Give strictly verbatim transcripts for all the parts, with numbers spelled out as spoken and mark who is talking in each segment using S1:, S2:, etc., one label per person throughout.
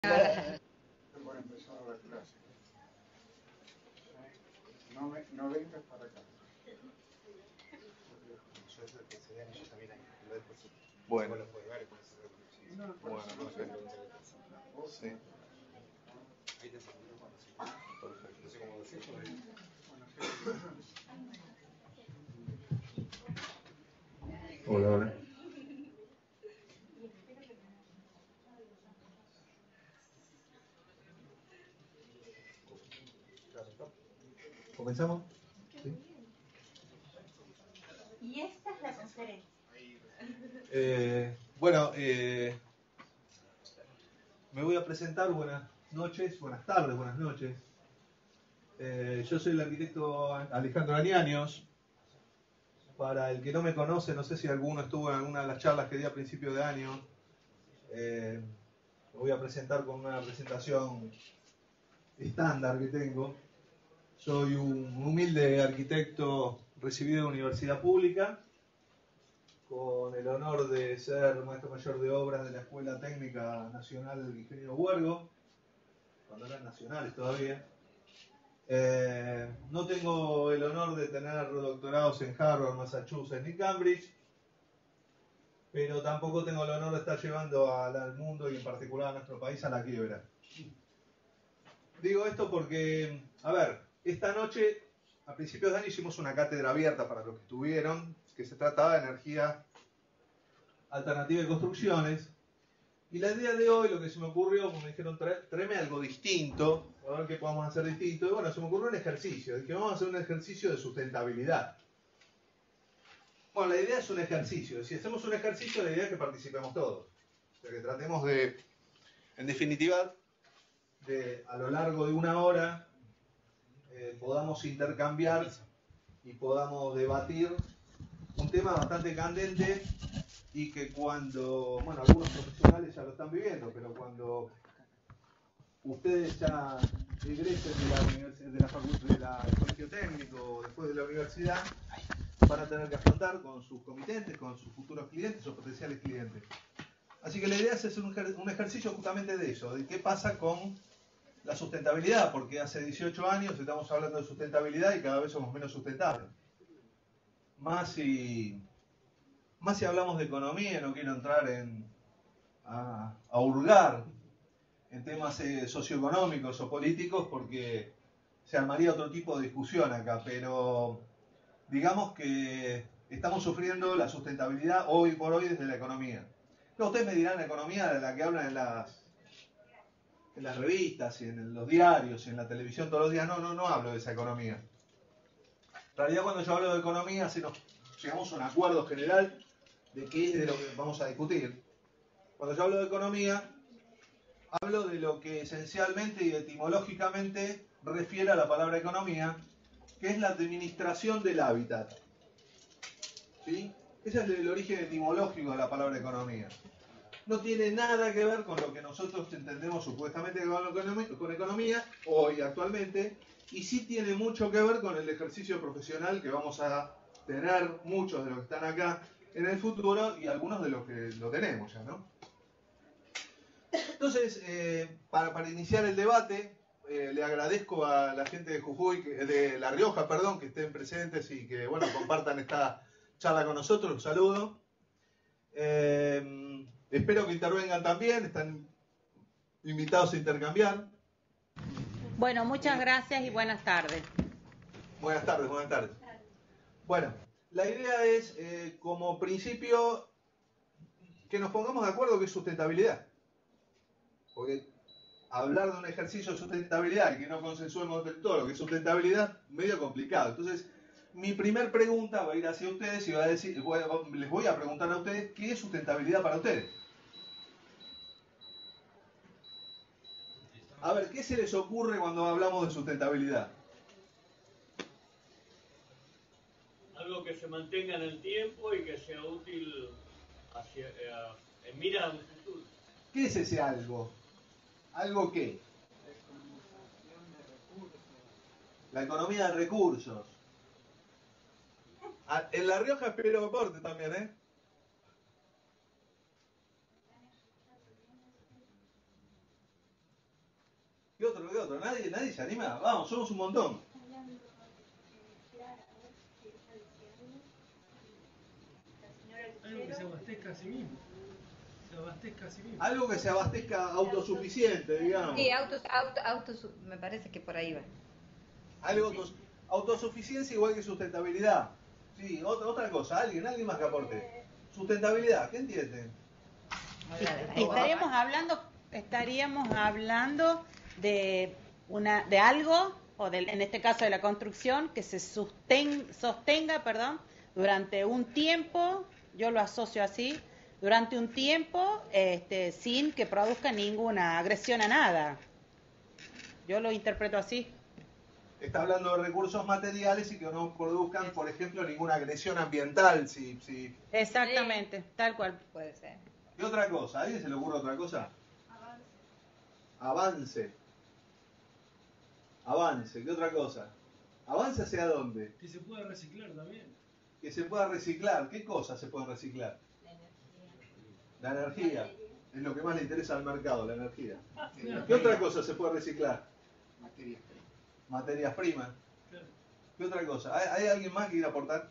S1: Por empezar la clase. No, me, no vengas para acá.
S2: Bueno.
S1: No,
S2: Bueno, perfecto. Sí. Hola, hola. ¿Comenzamos? ¿Sí?
S3: Y esta es la conferencia.
S2: Eh, bueno, eh, me voy a presentar. Buenas noches, buenas tardes, buenas noches. Eh, yo soy el arquitecto Alejandro Anianios. Para el que no me conoce, no sé si alguno estuvo en alguna de las charlas que di a principio de año. Eh, me voy a presentar con una presentación estándar que tengo. Soy un humilde arquitecto recibido de universidad pública, con el honor de ser maestro mayor de obras de la Escuela Técnica Nacional del Ingeniero Huergo, cuando eran nacionales todavía. Eh, no tengo el honor de tener doctorados en Harvard, Massachusetts ni Cambridge, pero tampoco tengo el honor de estar llevando al, al mundo y en particular a nuestro país a la quiebra. Digo esto porque, a ver, esta noche, a principios de año, hicimos una cátedra abierta para los que estuvieron, que se trataba de energía alternativa de construcciones. Y la idea de hoy, lo que se me ocurrió, como me dijeron, tráeme algo distinto, a ver qué podemos hacer distinto. Y bueno, se me ocurrió un ejercicio. Dije, vamos a hacer un ejercicio de sustentabilidad. Bueno, la idea es un ejercicio. Si hacemos un ejercicio, la idea es que participemos todos. O sea, que tratemos de, en definitiva, de a lo largo de una hora, eh, podamos intercambiar y podamos debatir un tema bastante candente y que cuando, bueno, algunos profesionales ya lo están viviendo, pero cuando ustedes ya egresen de la universidad, de la facultad, de la, del colegio técnico, después de la universidad, van a tener que afrontar con sus comitentes, con sus futuros clientes o potenciales clientes. Así que la idea es hacer un, ejer un ejercicio justamente de eso, de qué pasa con la sustentabilidad, porque hace dieciocho años estamos hablando de sustentabilidad y cada vez somos menos sustentables. Más si, más si hablamos de economía, no quiero entrar en, a, a hurgar en temas eh, socioeconómicos o políticos porque se armaría otro tipo de discusión acá, pero digamos que estamos sufriendo la sustentabilidad hoy por hoy desde la economía. No, ustedes me dirán la economía de la que hablan en las, en las revistas y en los diarios y en la televisión todos los días. No, no, no hablo de esa economía. En realidad cuando yo hablo de economía, si nos llegamos a un acuerdo general de qué es de lo que vamos a discutir. Cuando yo hablo de economía, hablo de lo que esencialmente y etimológicamente refiere a la palabra economía, que es la administración del hábitat. ¿Sí? Ese es el origen etimológico de la palabra economía. No tiene nada que ver con lo que nosotros entendemos supuestamente con economía hoy actualmente, y sí tiene mucho que ver con el ejercicio profesional que vamos a tener muchos de los que están acá en el futuro y algunos de los que lo tenemos ya, ¿no? Entonces, eh, para, para iniciar el debate, eh, le agradezco a la gente de Jujuy, de La Rioja, perdón, que estén presentes y que, bueno, compartan esta charla con nosotros. Un saludo. Eh, espero que intervengan también, están invitados a intercambiar.
S3: Bueno, muchas gracias y buenas tardes.
S2: Buenas tardes, buenas tardes. Bueno, la idea es, eh, como principio, que nos pongamos de acuerdo qué es sustentabilidad. Porque hablar de un ejercicio de sustentabilidad y que no consensuemos del todo lo que es sustentabilidad, medio complicado. Entonces, mi primer pregunta va a ir hacia ustedes y va a decir, voy a, les voy a preguntar a ustedes qué es sustentabilidad para ustedes. A ver, ¿qué se les ocurre cuando hablamos de sustentabilidad?
S4: Algo que se mantenga en el tiempo y que sea útil hacia, eh, en mira a un futuro.
S2: ¿Qué es ese algo? ¿Algo qué? La economía de recursos. Ah, en La Rioja espero que aporte también, ¿eh? que otro. Nadie, nadie se anima. Vamos, somos un montón.
S5: Algo que se abastezca a sí mismo. Se abastezca a sí mismo.
S2: Algo que se abastezca autosuficiente, digamos.
S6: Sí, autos, auto, auto, me parece que por ahí va.
S2: Algo autos, autosuficiencia igual que sustentabilidad. Sí, otra, otra cosa. Alguien, alguien más que aporte. Sustentabilidad, ¿qué entienden?
S3: Y estaríamos hablando, estaríamos hablando de una, de algo, o de, en este caso de la construcción, que se sosten, sostenga, perdón, durante un tiempo, yo lo asocio así, durante un tiempo, este, sin que produzca ninguna agresión a nada. Yo lo interpreto así.
S2: Está hablando de recursos materiales y que no produzcan, por ejemplo, ninguna agresión ambiental. Si, si...
S3: Exactamente, sí. Tal cual.
S6: Puede ser.
S2: ¿Qué otra cosa? ¿A alguien se le ocurre otra cosa? Avance. Avance. ¿Qué otra cosa? ¿Avance hacia dónde?
S5: Que se pueda reciclar también.
S2: Que se pueda reciclar. ¿Qué cosas se pueden reciclar? La energía. Es lo que más le interesa al mercado, la energía. ¿Qué otra cosa se puede reciclar?
S1: Materias primas.
S2: Materias primas.
S5: Claro.
S2: ¿Qué otra cosa? ¿Hay, hay alguien más que quiera aportar?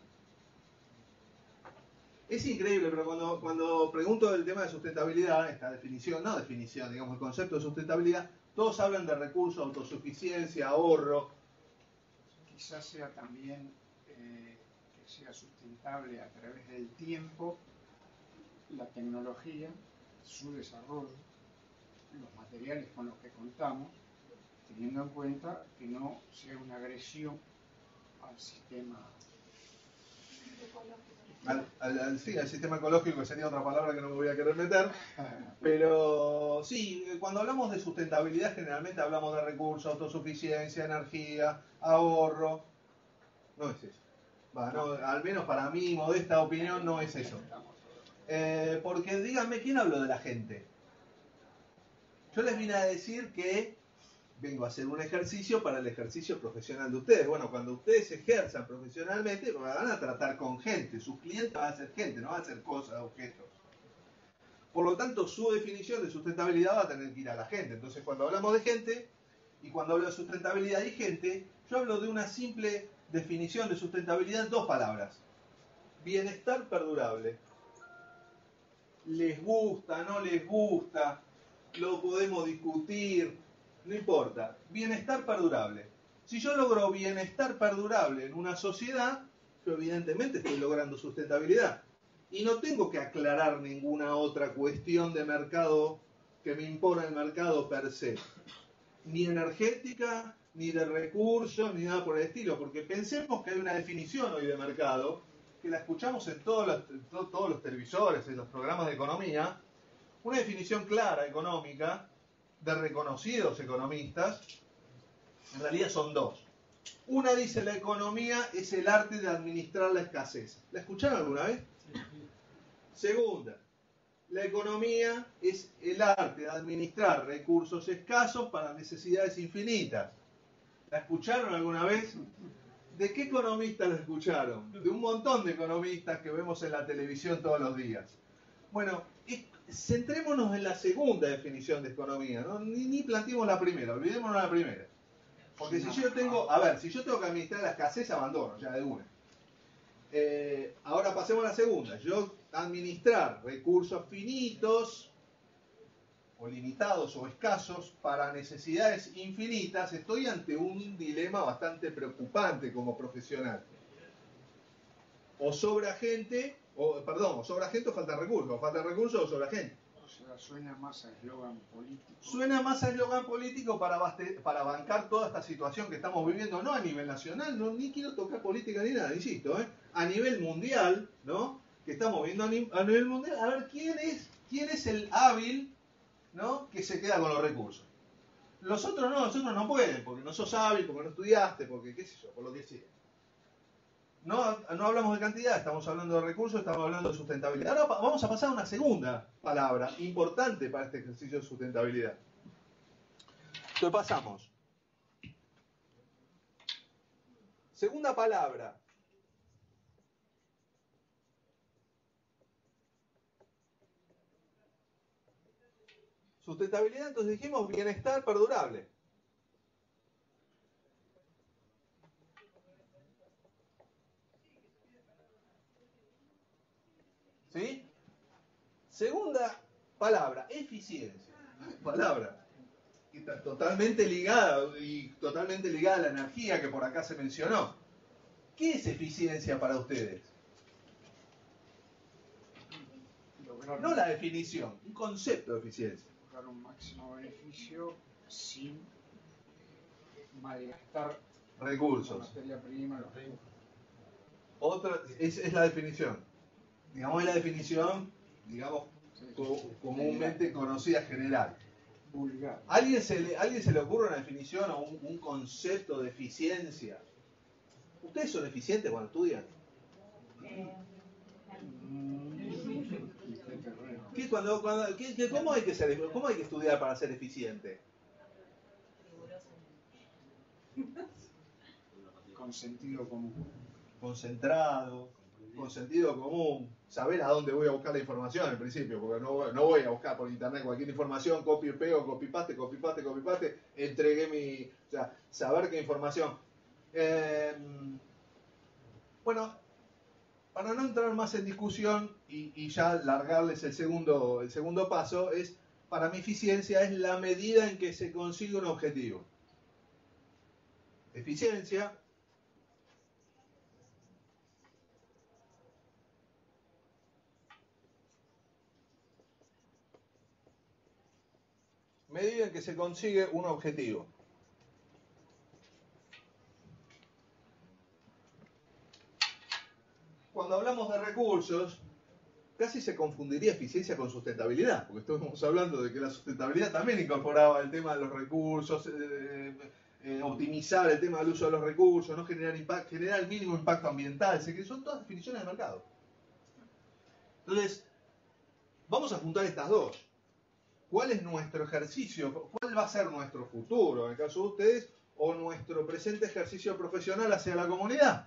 S2: Es increíble, pero cuando, cuando pregunto del tema de sustentabilidad, esta definición, no definición, digamos, el concepto de sustentabilidad, todos hablan de recursos, autosuficiencia, ahorro.
S1: Quizás sea también eh, que sea sustentable a través del tiempo, la tecnología, su desarrollo, los materiales con los que contamos, teniendo en cuenta que no sea una agresión al sistema.
S2: Al, al, al, sí, al sistema ecológico, que sería otra palabra que no me voy a querer meter, pero sí, cuando hablamos de sustentabilidad generalmente hablamos de recursos, autosuficiencia, energía, ahorro. No es eso. Va, no, al menos para mí, modesta opinión, no es eso. Eh, porque díganme, ¿quién habló de la gente? Yo les vine a decir que vengo a hacer un ejercicio para el ejercicio profesional de ustedes. Bueno, cuando ustedes ejerzan profesionalmente, van a tratar con gente. Sus clientes van a ser gente, no van a ser cosas, objetos. Por lo tanto, su definición de sustentabilidad va a tener que ir a la gente. Entonces, cuando hablamos de gente, y cuando hablo de sustentabilidad y gente, yo hablo de una simple definición de sustentabilidad en dos palabras. Bienestar perdurable. Les gusta, no les gusta, lo podemos discutir, no importa. Bienestar perdurable. Si yo logro bienestar perdurable en una sociedad, yo evidentemente estoy logrando sustentabilidad. Y no tengo que aclarar ninguna otra cuestión de mercado que me impone el mercado per se. Ni energética, ni de recursos, ni nada por el estilo. Porque pensemos que hay una definición hoy de mercado, que la escuchamos en todos los, en todos los televisores, en los programas de economía, una definición clara, económica, de reconocidos economistas. En realidad son dos. Una dice: la economía es el arte de administrar la escasez. ¿La escucharon alguna vez?
S5: Sí, sí.
S2: Segunda, la economía es el arte de administrar recursos escasos para necesidades infinitas. ¿La escucharon alguna vez? ¿De qué economistas la escucharon? De un montón de economistas que vemos en la televisión todos los días. Bueno, centrémonos en la segunda definición de economía, ¿no? Ni, ni planteemos la primera, olvidémonos de la primera. Porque si yo tengo, a ver, si yo tengo que administrar la escasez, abandono, ya de una. Eh, ahora pasemos a la segunda. Yo administrar recursos finitos, o limitados o escasos, para necesidades infinitas, estoy ante un dilema bastante preocupante como profesional. O sobra gente, o perdón, o sobra gente o falta recursos, o falta recursos o sobra gente.
S1: O sea, suena más a eslogan político.
S2: Suena más a eslogan político para, baste, para bancar toda esta situación que estamos viviendo, no a nivel nacional, no, ni quiero tocar política ni nada, insisto, ¿eh? A nivel mundial, ¿no? Que estamos viendo a, ni, a nivel mundial, a ver quién es, quién es el hábil, ¿no? Que se queda con los recursos. Los otros no, los otros no pueden, porque no sos hábil, porque no estudiaste, porque qué sé yo, por lo que sea. No, no hablamos de cantidad, estamos hablando de recursos, estamos hablando de sustentabilidad. Ahora vamos a pasar a una segunda palabra importante para este ejercicio de sustentabilidad. Entonces pasamos. Segunda palabra. Sustentabilidad, entonces dijimos bienestar perdurable. ¿Sí? Segunda palabra, eficiencia. Palabra que está totalmente ligada y totalmente ligada a la energía que por acá se mencionó. ¿Qué es eficiencia para ustedes?
S1: Lograr,
S2: No la definición, un concepto de eficiencia.
S1: lograr un máximo beneficio sin malgastar
S2: Recursos.
S1: la materia prima, los recursos.
S2: Otra, es, es la definición. Digamos, es la definición, digamos, co- comúnmente conocida general.
S1: Vulgar.
S2: ¿Alguien se le, ¿Alguien se le ocurre una definición o un, un concepto de eficiencia? ¿Ustedes son eficientes cuando estudian? ¿Qué, cuando, cuando, qué, qué, cómo, hay que ser, ¿Cómo hay que estudiar para ser eficiente?
S1: Con sentido común.
S2: Concentrado, con sentido común, saber a dónde voy a buscar la información al principio, porque no, no voy a buscar por internet cualquier información, copio y pego, copy paste, copy paste, copy paste, entregué mi... O sea, saber qué información. Eh, bueno, para no entrar más en discusión y, y ya largarles el segundo, el segundo paso, es, para mi eficiencia es la medida en que se consigue un objetivo. Eficiencia... medida en que se consigue un objetivo. Cuando hablamos de recursos, casi se confundiría eficiencia con sustentabilidad, porque estamos hablando de que la sustentabilidad también incorporaba el tema de los recursos, eh, eh, optimizar el tema del uso de los recursos, no generar impacto, generar el mínimo impacto ambiental, que son todas definiciones de mercado. Entonces, vamos a juntar estas dos. ¿Cuál es nuestro ejercicio? ¿Cuál va a ser nuestro futuro, en el caso de ustedes, o nuestro presente ejercicio profesional hacia la comunidad?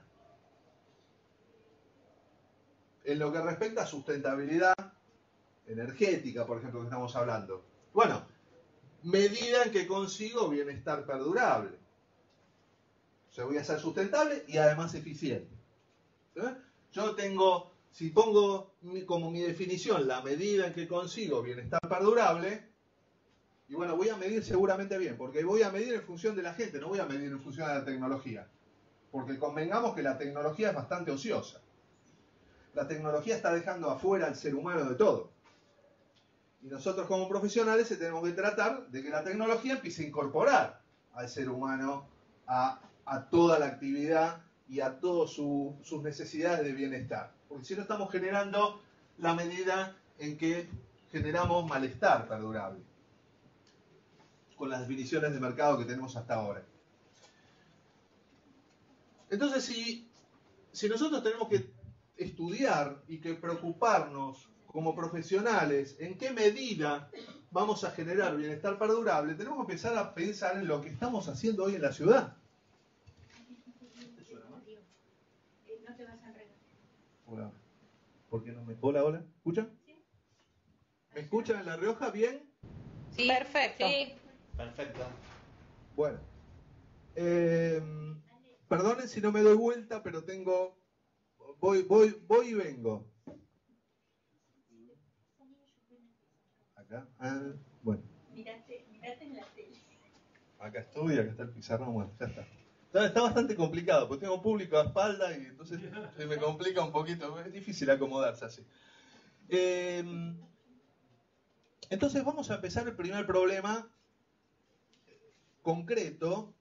S2: En lo que respecta a sustentabilidad energética, por ejemplo, que estamos hablando. Bueno, medida en que consigo bienestar perdurable. O sea, voy a ser sustentable y además eficiente. ¿Sí? Yo tengo... Si pongo como mi definición la medida en que consigo bienestar perdurable, y bueno, voy a medir seguramente bien, porque voy a medir en función de la gente, no voy a medir en función de la tecnología. Porque convengamos que la tecnología es bastante ociosa. La tecnología está dejando afuera al ser humano de todo. Y nosotros como profesionales tenemos que tratar de que la tecnología empiece a incorporar al ser humano a, a toda la actividad y a todas su, sus necesidades de bienestar. Porque si no estamos generando la medida en que generamos malestar perdurable, con las definiciones de mercado que tenemos hasta ahora. Entonces, si, si nosotros tenemos que estudiar y que preocuparnos como profesionales en qué medida vamos a generar bienestar perdurable, tenemos que empezar a pensar en lo que estamos haciendo hoy en la ciudad.
S7: No te vas a enredar.
S2: Hola. ¿Por qué no me... Hola, hola. ¿Escuchan?
S7: ¿Sí?
S2: ¿Me escuchan en La Rioja bien?
S6: Sí,
S3: Perfecto.
S6: sí.
S2: Perfecto. Bueno. Eh, perdonen si no me doy vuelta, pero tengo... Voy, voy, voy y vengo. Acá. Ah, bueno.
S7: Mirate, mirate en la tele.
S2: Acá estoy, acá está el pizarrón. Bueno, ya está. Está, está bastante complicado, porque tengo público a espalda y entonces se me complica un poquito. Es difícil acomodarse así. Eh, entonces vamos a empezar el primer problema concreto,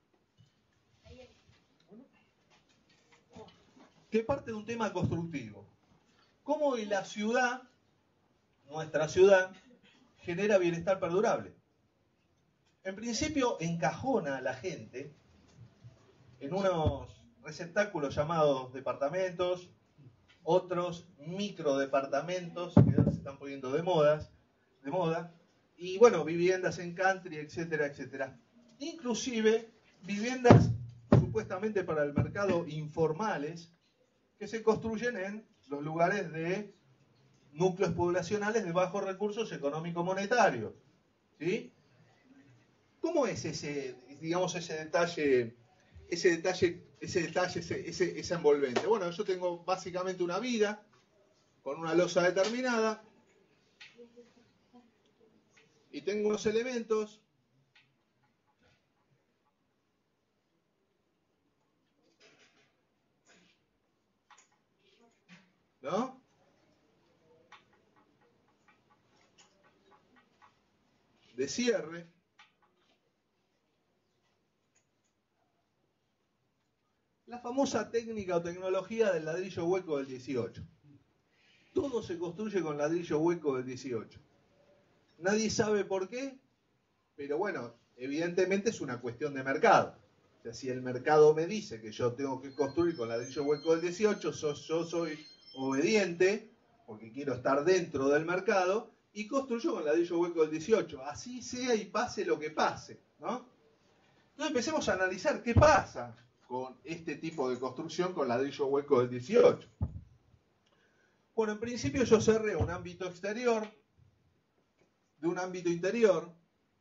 S2: que parte de un tema constructivo. ¿Cómo hoy la ciudad, nuestra ciudad, genera bienestar perdurable? En principio encajona a la gente en unos receptáculos llamados departamentos, otros microdepartamentos que ahora se están poniendo de modas, de moda, y bueno, viviendas en country, etcétera, etcétera. Inclusive viviendas supuestamente para el mercado informales que se construyen en los lugares de núcleos poblacionales de bajos recursos económico-monetarios. ¿Sí? ¿Cómo es ese, digamos, ese detalle, ese detalle, ese detalle, ese, ese, esa envolvente? Bueno, yo tengo básicamente una vida, con una losa determinada y tengo unos elementos ¿no? De cierre. La famosa técnica o tecnología del ladrillo hueco del dieciocho. Todo se construye con ladrillo hueco del dieciocho. Nadie sabe por qué, pero bueno, evidentemente es una cuestión de mercado. O sea, si el mercado me dice que yo tengo que construir con ladrillo hueco del dieciocho, yo, yo soy obediente, porque quiero estar dentro del mercado, y construyo con ladrillo hueco del dieciocho. Así sea y pase lo que pase, ¿no? Entonces empecemos a analizar qué pasa con este tipo de construcción con ladrillo hueco del dieciocho. Bueno, en principio yo cerré un ámbito exterior de un ámbito interior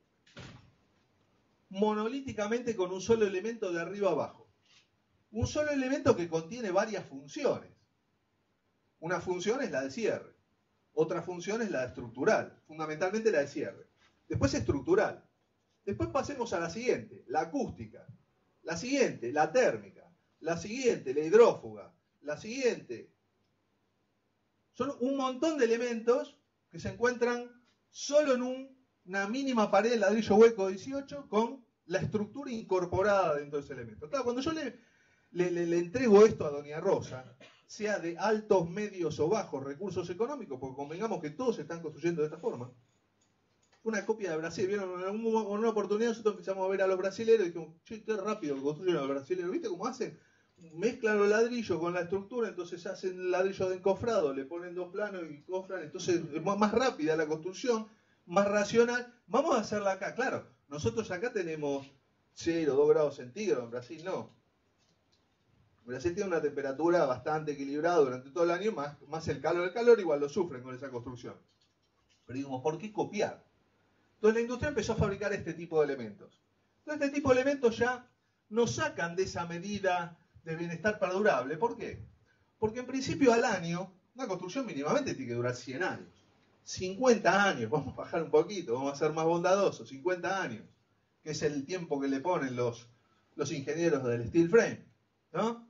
S2: monolíticamente con un solo elemento de arriba abajo. Un solo elemento que contiene varias funciones. Una función es la de cierre. Otra función es la de estructural. Fundamentalmente la de cierre. Después estructural. Después pasemos a la siguiente, la acústica. La siguiente, la térmica. La siguiente, la hidrófuga. La siguiente. Son un montón de elementos que se encuentran solo en un, una mínima pared de ladrillo hueco dieciocho con la estructura incorporada dentro de ese elemento. Claro, cuando yo le, le, le, le entrego esto a Doña Rosa, sea de altos, medios o bajos recursos económicos, porque convengamos que todos se están construyendo de esta forma, una copia de Brasil. ¿Vieron? En una oportunidad nosotros empezamos a ver a los brasileños y dijimos, che, qué rápido construyen los brasileños. ¿Viste cómo hacen? Mezclan los ladrillos con la estructura, entonces hacen ladrillo de encofrado, le ponen dos planos y cofran, entonces es más rápida la construcción, más racional. Vamos a hacerla acá, claro. Nosotros acá tenemos cero, dos grados centígrados, en Brasil no. Brasil tiene una temperatura bastante equilibrada durante todo el año, más, más el calor. El calor igual lo sufren con esa construcción. Pero digamos, ¿por qué copiar? Entonces la industria empezó a fabricar este tipo de elementos. Entonces este tipo de elementos ya nos sacan de esa medida de bienestar perdurable. ¿Por qué? Porque en principio al año, una construcción mínimamente tiene que durar cien años. cincuenta años, vamos a bajar un poquito, vamos a ser más bondadosos, cincuenta años, que es el tiempo que le ponen los, los ingenieros del steel frame, ¿no?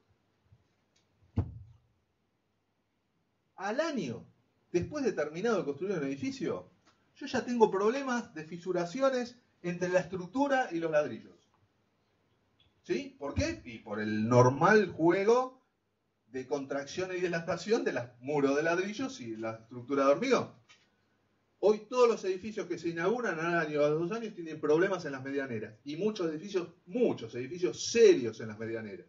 S2: Al año, después de terminado de construir un edificio, yo ya tengo problemas de fisuraciones entre la estructura y los ladrillos. ¿Sí? ¿Por qué? Y por el normal juego de contracción y dilatación de los muros de ladrillos y la estructura de hormigón. Hoy todos los edificios que se inauguran al año o a los dos años tienen problemas en las medianeras. Y muchos edificios, muchos edificios serios en las medianeras.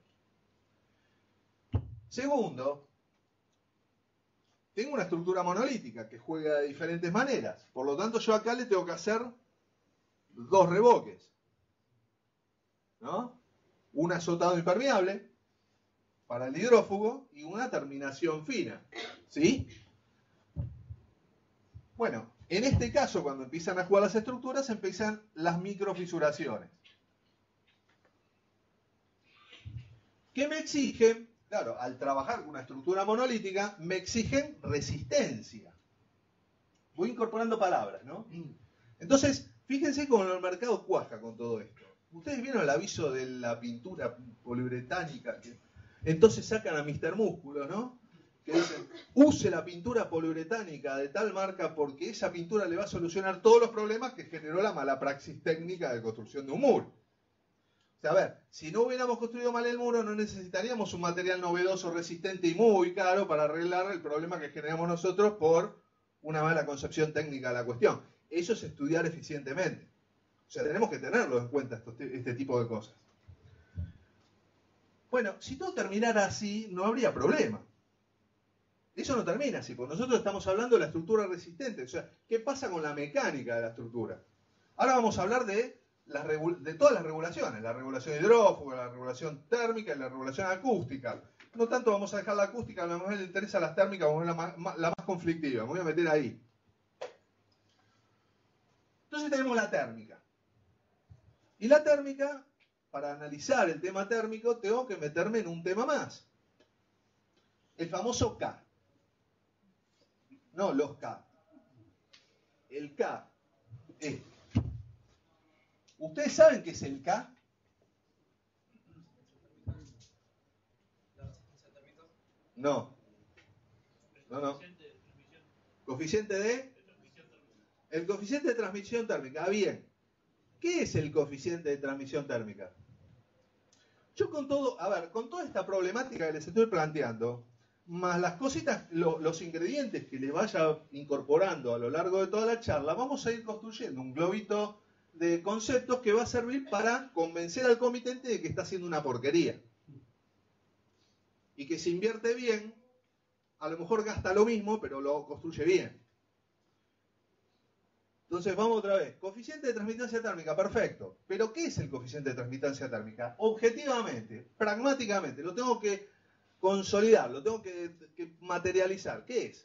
S2: Segundo, tengo una estructura monolítica que juega de diferentes maneras. Por lo tanto, yo acá le tengo que hacer dos revoques, ¿no? Un azotado impermeable para el hidrófugo y una terminación fina, ¿sí? Bueno, en este caso, cuando empiezan a jugar las estructuras, empiezan las microfisuraciones. ¿Qué me exigen? Claro, al trabajar con una estructura monolítica, me exigen resistencia. Voy incorporando palabras, ¿no? Entonces, fíjense cómo el mercado cuaja con todo esto. Ustedes vieron el aviso de la pintura poliuretánica, que entonces sacan a mister Músculo, ¿no? Que dicen, use la pintura poliuretánica de tal marca porque esa pintura le va a solucionar todos los problemas que generó la mala praxis técnica de construcción de un muro. O sea, a ver, si no hubiéramos construido mal el muro, no necesitaríamos un material novedoso, resistente y muy caro para arreglar el problema que generamos nosotros por una mala concepción técnica de la cuestión. Eso es estudiar eficientemente. O sea, tenemos que tenerlo en cuenta esto, este tipo de cosas. Bueno, si todo terminara así, no habría problema. Eso no termina así, porque nosotros estamos hablando de la estructura resistente. O sea, ¿qué pasa con la mecánica de la estructura? Ahora vamos a hablar de, las de todas las regulaciones. La regulación hidrófuga, la regulación térmica y la regulación acústica. No tanto vamos a dejar la acústica, a lo mejor le interesa las térmicas, vamos a ver la más, la más conflictiva. Me voy a meter ahí. Entonces tenemos la térmica. Y la térmica, para analizar el tema térmico, tengo que meterme en un tema más. El famoso K. no los K. El K es... ¿Ustedes saben qué es el K? No. No, no. ¿Coeficiente de? El coeficiente de transmisión térmica. Ah, bien. ¿Qué es el coeficiente de transmisión térmica? Yo con todo, a ver, con toda esta problemática que les estoy planteando, más las cositas, lo, los ingredientes que les vaya incorporando a lo largo de toda la charla, vamos a ir construyendo un globito de conceptos que va a servir para convencer al comitente de que está haciendo una porquería. Y que si invierte bien, a lo mejor gasta lo mismo, pero lo construye bien. Entonces vamos otra vez. Coeficiente de transmitancia térmica, perfecto. Pero ¿qué es el coeficiente de transmitancia térmica? Objetivamente, pragmáticamente, lo tengo que consolidar, lo tengo que, que materializar. ¿Qué es?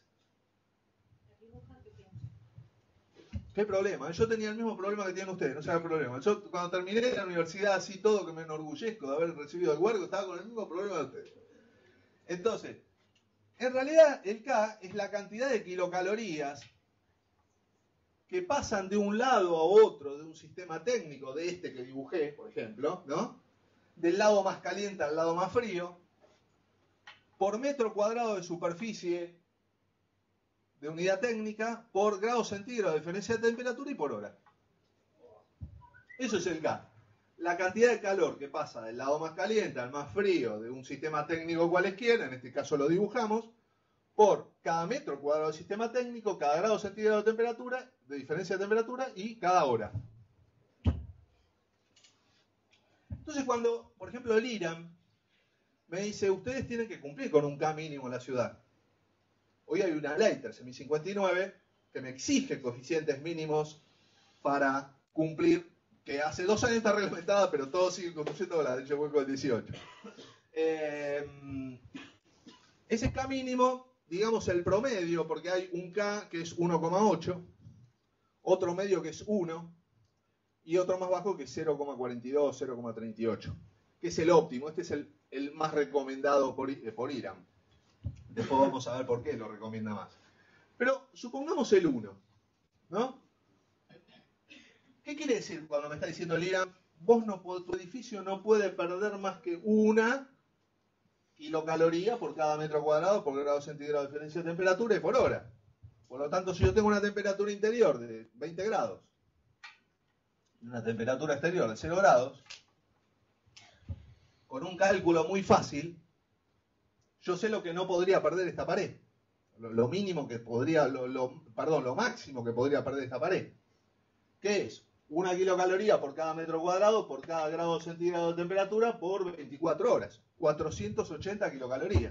S2: ¿Qué problema? Yo tenía el mismo problema que tienen ustedes, no sea el problema. Yo cuando terminé la universidad, así todo, que me enorgullezco de haber recibido el huergo, estaba con el mismo problema de ustedes. Entonces, en realidad el K es la cantidad de kilocalorías que pasan de un lado a otro de un sistema técnico, de este que dibujé, por ejemplo, ¿no? Del lado más caliente al lado más frío, por metro cuadrado de superficie de unidad técnica, por grado centígrado de diferencia de temperatura y por hora. Eso es el K. La cantidad de calor que pasa del lado más caliente al más frío de un sistema técnico cualesquiera, en este caso lo dibujamos, por cada metro cuadrado del sistema técnico, cada grado centígrado de temperatura, de diferencia de temperatura y cada hora. Entonces cuando, por ejemplo, el IRAM me dice, ustedes tienen que cumplir con un K mínimo en la ciudad. Hoy hay una ley, trece mil cincuenta y nueve, que me exige coeficientes mínimos para cumplir, que hace dos años está reglamentada, pero todos siguen construyendo la derecho hueco del dieciocho. Eh, ese K mínimo, digamos el promedio, porque hay un K que es uno coma ocho, otro medio que es uno, y otro más bajo que es cero coma cuarenta y dos, cero coma treinta y ocho, que es el óptimo. Este es el, el más recomendado por, por IRAM. Después vamos a ver por qué lo recomienda más. Pero supongamos el uno, ¿no? ¿Qué quiere decir cuando me está diciendo el IRAM? Vos no, tu edificio no puede perder más que una kilocaloría por cada metro cuadrado por grado centígrado de diferencia de temperatura y por hora. Por lo tanto, si yo tengo una temperatura interior de veinte grados y una temperatura exterior de cero grados, con un cálculo muy fácil, yo sé lo que no podría perder esta pared. Lo, lo mínimo que podría, lo, lo, perdón, lo máximo que podría perder esta pared. ¿Qué es? Una kilocaloría por cada metro cuadrado por cada grado centígrado de temperatura por veinticuatro horas. cuatrocientas ochenta kilocalorías.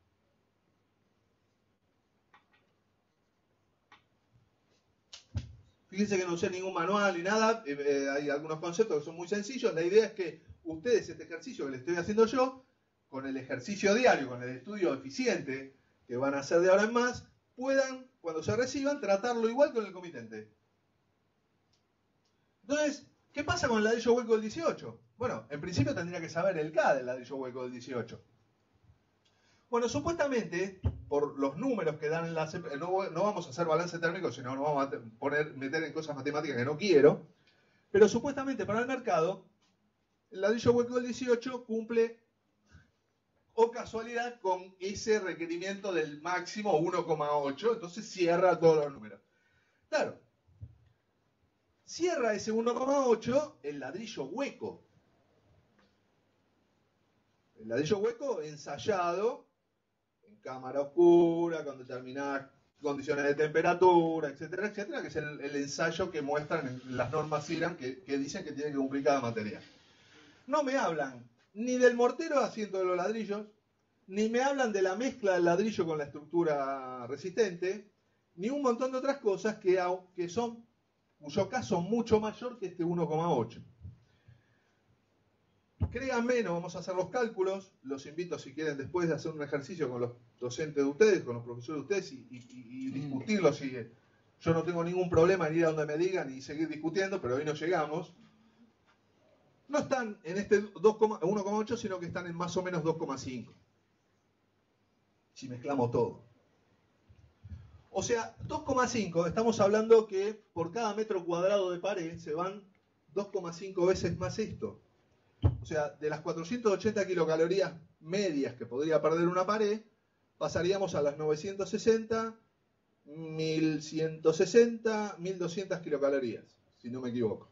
S2: Fíjense que no usé ningún manual ni nada. Eh, eh, hay algunos conceptos que son muy sencillos. La idea es que ustedes, este ejercicio que les estoy haciendo yo, con el ejercicio diario, con el estudio eficiente que van a hacer de ahora en más, puedan, cuando se reciban, tratarlo igual con el comitente. Entonces, ¿qué pasa con el ladrillo hueco del dieciocho? Bueno, en principio tendría que saber el K del ladrillo hueco del dieciocho. Bueno, supuestamente, por los números que dan en la... No, no vamos a hacer balance térmico, sino nos vamos a poner, meter en cosas matemáticas que no quiero, pero supuestamente para el mercado, el ladrillo hueco del dieciocho cumple, o casualidad, con ese requerimiento del máximo uno coma ocho, entonces cierra todos los números. Claro. Cierra ese uno coma ocho el ladrillo hueco. El ladrillo hueco ensayado en cámara oscura, con determinadas condiciones de temperatura, etcétera, etcétera, que es el, el ensayo que muestran en las normas IRAM que, que dicen que tiene que cumplir cada material. No me hablan ni del mortero haciendo de los ladrillos, ni me hablan de la mezcla del ladrillo con la estructura resistente, ni un montón de otras cosas que, que son, cuyo caso mucho mayor que este uno coma ocho. Créanme, no vamos a hacer los cálculos, los invito si quieren después de hacer un ejercicio con los docentes de ustedes, con los profesores de ustedes y, y, y discutirlo. Si, yo no tengo ningún problema en ir a donde me digan y seguir discutiendo, pero hoy no llegamos. No están en este uno coma ocho, sino que están en más o menos dos coma cinco. Si mezclamos todo. O sea, dos coma cinco, estamos hablando que por cada metro cuadrado de pared se van dos coma cinco veces más esto. O sea, de las cuatrocientas ochenta kilocalorías medias que podría perder una pared, pasaríamos a las novecientos sesenta, mil ciento sesenta, mil doscientas kilocalorías, si no me equivoco.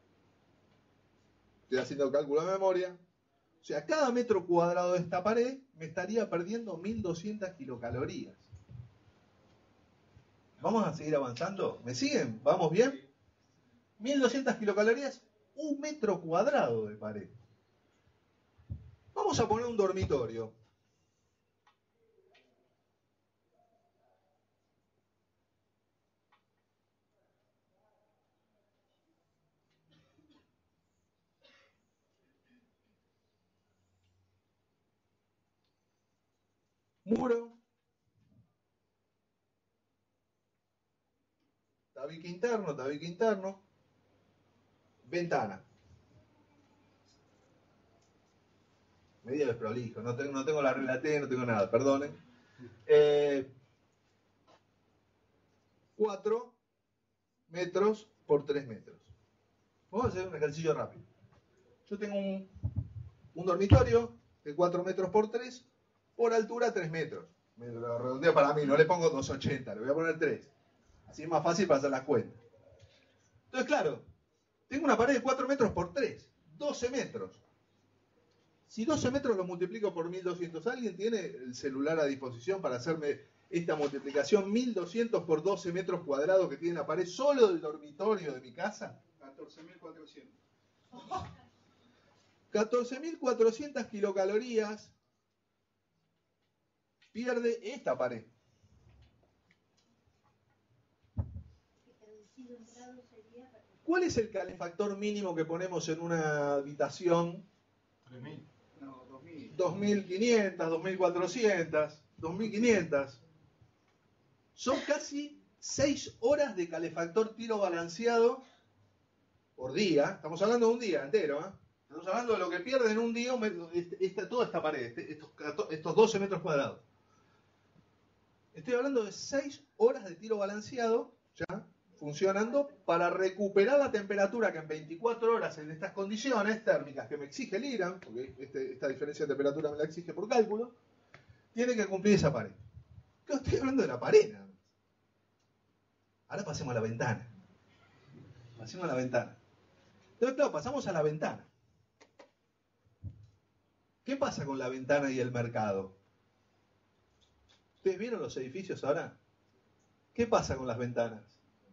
S2: Estoy haciendo el cálculo de memoria. O sea, cada metro cuadrado de esta pared me estaría perdiendo mil doscientas kilocalorías. ¿Vamos a seguir avanzando? ¿Me siguen? ¿Vamos bien? mil doscientas kilocalorías, un metro cuadrado de pared. Vamos a poner un dormitorio. Muro. Tabique interno, tabique interno. Ventana. Medio desprolijo, no tengo, no tengo la regla T, no tengo nada, perdonen. Eh, cuatro metros por tres metros. Vamos a hacer un ejercicio rápido. Yo tengo un, un dormitorio de cuatro metros por tres, por altura tres metros. Me lo redondeo para mí, no le pongo doscientos ochenta, le voy a poner tres. Así es más fácil para hacer las cuentas. Entonces, claro, tengo una pared de cuatro metros por tres, doce metros. Si doce metros lo multiplico por mil doscientos, ¿alguien tiene el celular a disposición para hacerme esta multiplicación? mil doscientos por doce metros cuadrados que tiene la pared solo del dormitorio de mi casa.
S1: catorce mil cuatrocientos.
S2: catorce mil cuatrocientas kilocalorías pierde esta pared. ¿Cuál es el calefactor mínimo que ponemos en una habitación?
S5: tres mil.
S1: No, dos mil.
S2: dos mil quinientas, dos mil cuatrocientas, dos mil quinientas. Son casi seis horas de calefactor tiro balanceado por día. Estamos hablando de un día entero, ¿eh? Estamos hablando de lo que pierde en un día esta, toda esta pared, estos, estos doce metros cuadrados. Estoy hablando de seis horas de tiro balanceado, ya, funcionando para recuperar la temperatura que en veinticuatro horas en estas condiciones térmicas que me exige el IRAM, porque este, esta diferencia de temperatura me la exige por cálculo, tiene que cumplir esa pared. Claro, estoy hablando de la pared nada más. Ahora pasemos a la ventana. Pasemos a la ventana. Entonces, claro, pasamos a la ventana. ¿Qué pasa con la ventana y el mercado? ¿Ustedes vieron los edificios ahora? ¿Qué pasa con las ventanas?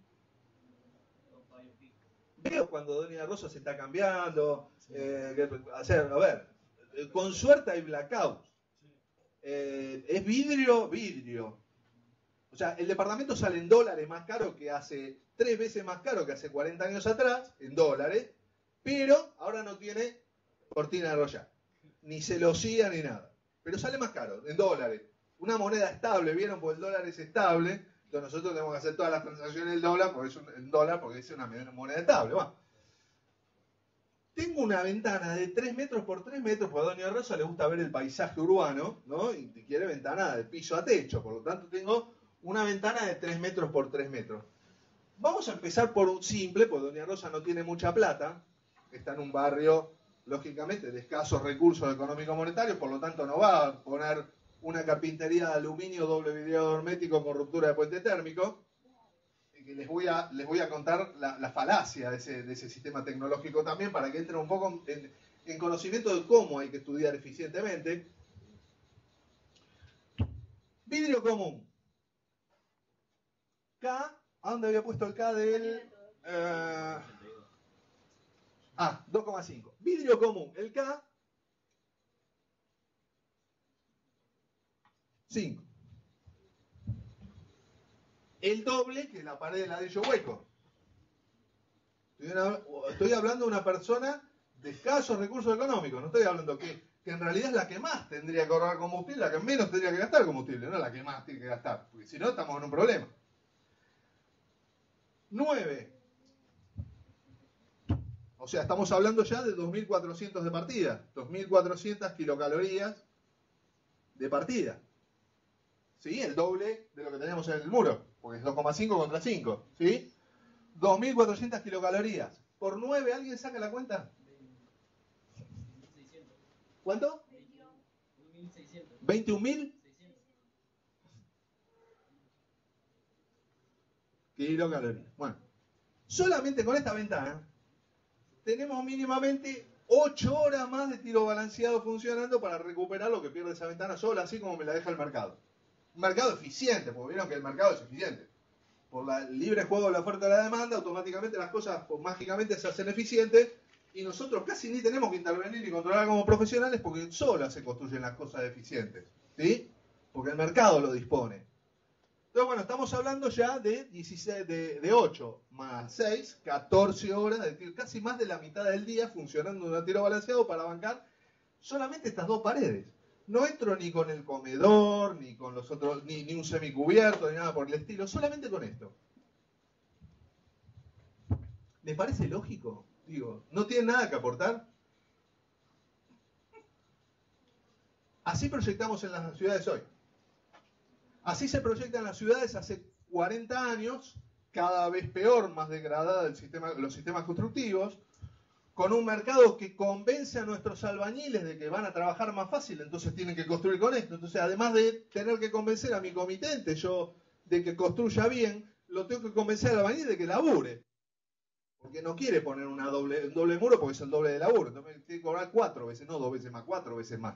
S2: Veo cuando Doña Rosa se está cambiando, eh, que, hacer, a ver, con suerte hay blackouts. Eh, es vidrio, vidrio. O sea, el departamento sale en dólares más caro que hace, tres veces más caro que hace cuarenta años atrás, en dólares, pero ahora no tiene cortina de rollar, ni celosía ni nada. Pero sale más caro, en dólares. Una moneda estable, ¿vieron? Porque el dólar es estable. Entonces nosotros tenemos que hacer todas las transacciones en dólar porque es un en dólar porque es una moneda estable. Bueno, tengo una ventana de tres metros por tres metros, porque a Doña Rosa le gusta ver el paisaje urbano, ¿no? Y quiere ventana de piso a techo, por lo tanto tengo una ventana de tres metros por tres metros. Vamos a empezar por un simple, porque Doña Rosa no tiene mucha plata, está en un barrio, lógicamente, de escasos recursos económicos monetarios, por lo tanto no va a poner una carpintería de aluminio doble vidrio hermético con ruptura de puente térmico, que les voy a, les voy a contar la, la falacia de ese, de ese sistema tecnológico también, para que entren un poco en, en conocimiento de cómo hay que estudiar eficientemente. Vidrio común. K, ¿a dónde había puesto el K del...? Eh, ah, dos coma cinco. Vidrio común. El K... cinco. El doble que la pared de ladrillo hueco. Estoy, una, estoy hablando de una persona de escasos recursos económicos. No estoy hablando que, que en realidad es la que más tendría que ahorrar combustible, la que menos tendría que gastar combustible, no la que más tiene que gastar. Porque si no, estamos en un problema. nueve. O sea, estamos hablando ya de dos mil cuatrocientos de partida. dos mil cuatrocientas kilocalorías de partida. ¿Sí? El doble de lo que teníamos en el muro. porque es dos coma cinco contra cinco, ¿sí? dos mil cuatrocientas kilocalorías. Por nueve, ¿alguien saca la cuenta? ¿Cuánto? veintiún mil kilocalorías. Bueno, solamente con esta ventana tenemos mínimamente ocho horas más de tiro balanceado funcionando para recuperar lo que pierde esa ventana sola, así como me la deja el mercado. Un mercado eficiente, porque vieron que el mercado es eficiente. Por la libre juego de la oferta y la demanda, automáticamente las cosas pues, mágicamente se hacen eficientes y nosotros casi ni tenemos que intervenir ni controlar como profesionales porque solas se construyen las cosas eficientes, ¿sí? Porque el mercado lo dispone. Entonces, bueno, estamos hablando ya de, dieciséis, de, de ocho más seis, catorce horas, de tiro, casi más de la mitad del día funcionando un tiro balanceado para bancar solamente estas dos paredes. No entro ni con el comedor, ni con los otros, ni, ni un semicubierto, ni nada por el estilo, solamente con esto. ¿Me parece lógico? Digo, ¿no tiene nada que aportar? Así proyectamos en las ciudades hoy. Así se proyectan las ciudades hace cuarenta años, cada vez peor, más degradada el sistema, los sistemas constructivos, con un mercado que convence a nuestros albañiles de que van a trabajar más fácil, entonces tienen que construir con esto. Entonces, además de tener que convencer a mi comitente yo de que construya bien, lo tengo que convencer al albañil de que labure. Porque no quiere poner una doble, un doble muro porque es el doble de laburo. Entonces tiene que cobrar cuatro veces, no dos veces más, cuatro veces más.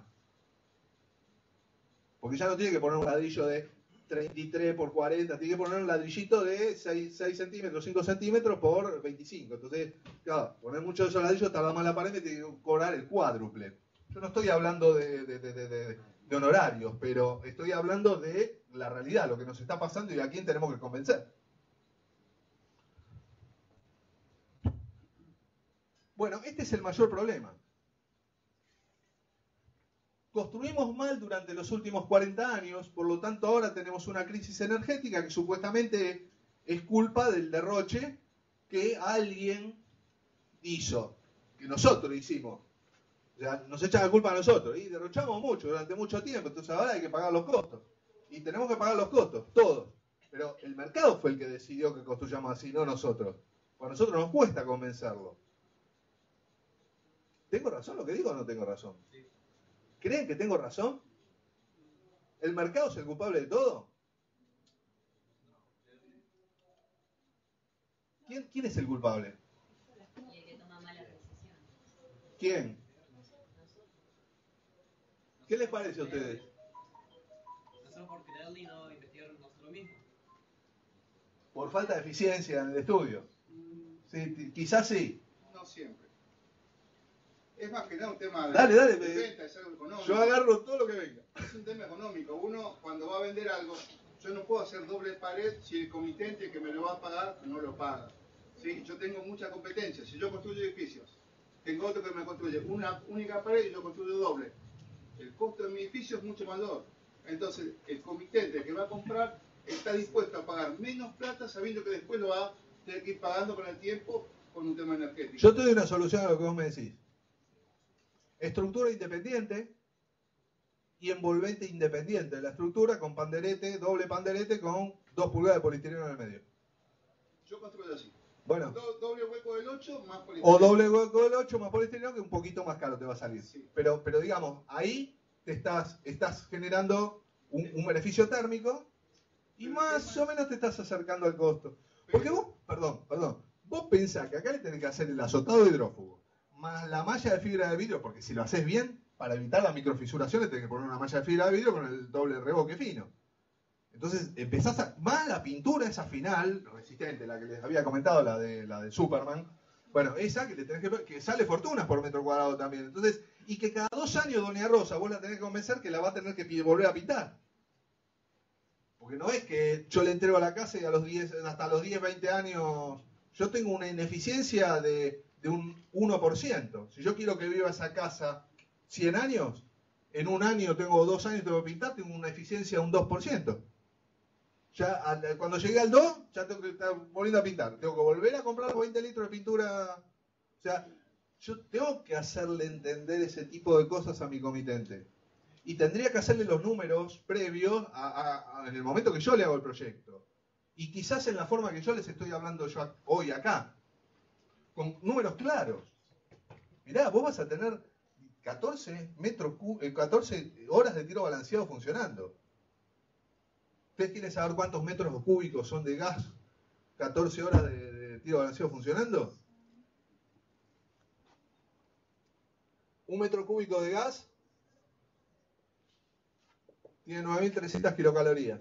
S2: Porque ya no tiene que poner un ladrillo de treinta y tres por cuarenta, tiene que poner un ladrillito de seis, seis centímetros, cinco centímetros por veinticinco. Entonces, claro, poner muchos de esos ladrillos tarda más la pared y tiene que cobrar el cuádruple. Yo no estoy hablando de, de, de, de, de, de honorarios, pero estoy hablando de la realidad, lo que nos está pasando y a quién tenemos que convencer. Bueno, este es el mayor problema. Construimos mal durante los últimos cuarenta años, por lo tanto ahora tenemos una crisis energética que supuestamente es culpa del derroche que alguien hizo, que nosotros hicimos. O sea, nos echan la culpa a nosotros y derrochamos mucho durante mucho tiempo, entonces ahora hay que pagar los costos. Y tenemos que pagar los costos, todos. Pero el mercado fue el que decidió que construyamos así, no nosotros. Pues a nosotros nos cuesta convencerlo. ¿Tengo razón lo que digo o no tengo razón? ¿Creen que tengo razón? ¿El mercado es el culpable de todo? ¿Quién, quién es el culpable?
S8: Y el que toma malas decisiones.
S2: ¿Quién? ¿Qué les parece a ustedes?
S5: Nosotros por creerle y no investigar nosotros mismos.
S2: Por falta de eficiencia en el estudio. Sí, quizás sí.
S9: No siempre. Es más que nada un tema de,
S2: dale, dale,
S9: de
S2: me...
S9: venta, es algo económico.
S2: Yo agarro todo lo que venga.
S9: Es un tema económico. Uno, cuando va a vender algo, yo no puedo hacer doble pared si el comitente que me lo va a pagar no lo paga. ¿Sí? Yo tengo mucha competencia. Si yo construyo edificios, tengo otro que me construye una única pared y yo construyo doble. El costo de mi edificio es mucho mayor. Entonces, el comitente que va a comprar está dispuesto a pagar menos plata sabiendo que después lo va a tener que ir pagando con el tiempo con un tema energético.
S2: Yo te doy una solución a lo que vos me decís. Estructura independiente y envolvente independiente. La estructura con panderete, doble panderete con dos pulgadas de poliestireno en el medio.
S9: Yo construyo así.
S2: Bueno.
S9: Do, doble hueco del ocho más poliestireno.
S2: O doble hueco del ocho más poliestireno, que un poquito más caro te va a salir.
S9: Sí.
S2: Pero, pero digamos, ahí te estás, estás generando un, un beneficio térmico y pero más o menos te estás acercando al costo. Porque vos, perdón, perdón, vos pensás que acá le tenés que hacer el azotado hidrófugo más la malla de fibra de vidrio, porque si lo haces bien, para evitar la microfisuración le tenés que poner una malla de fibra de vidrio con el doble revoque fino. Entonces empezás a... Más la pintura esa final, resistente, la que les había comentado, la de, la de Superman. Bueno, esa que, le tenés que, que sale fortunas por metro cuadrado también. Entonces, y que cada dos años, doña Rosa, vos la tenés que convencer que la va a tener que volver a pintar. Porque no es que yo le entrego a la casa y a los diez, hasta los diez, veinte años... Yo tengo una ineficiencia de... de un uno por ciento. Si yo quiero que viva esa casa cien años, en un año tengo dos años tengo que pintar, tengo una eficiencia de un dos por ciento. Ya cuando llegué al dos, ya tengo que estar volviendo a pintar. Tengo que volver a comprar veinte litros de pintura. O sea, yo tengo que hacerle entender ese tipo de cosas a mi comitente. Y tendría que hacerle los números previos a, a, a, en el momento que yo le hago el proyecto. Y quizás en la forma que yo les estoy hablando yo hoy acá, con números claros. Mirá, vos vas a tener catorce, metros, catorce horas de tiro balanceado funcionando. ¿Ustedes quieren saber cuántos metros cúbicos son de gas? catorce horas de, de tiro balanceado funcionando. Un metro cúbico de gas tiene nueve mil trescientas kilocalorías.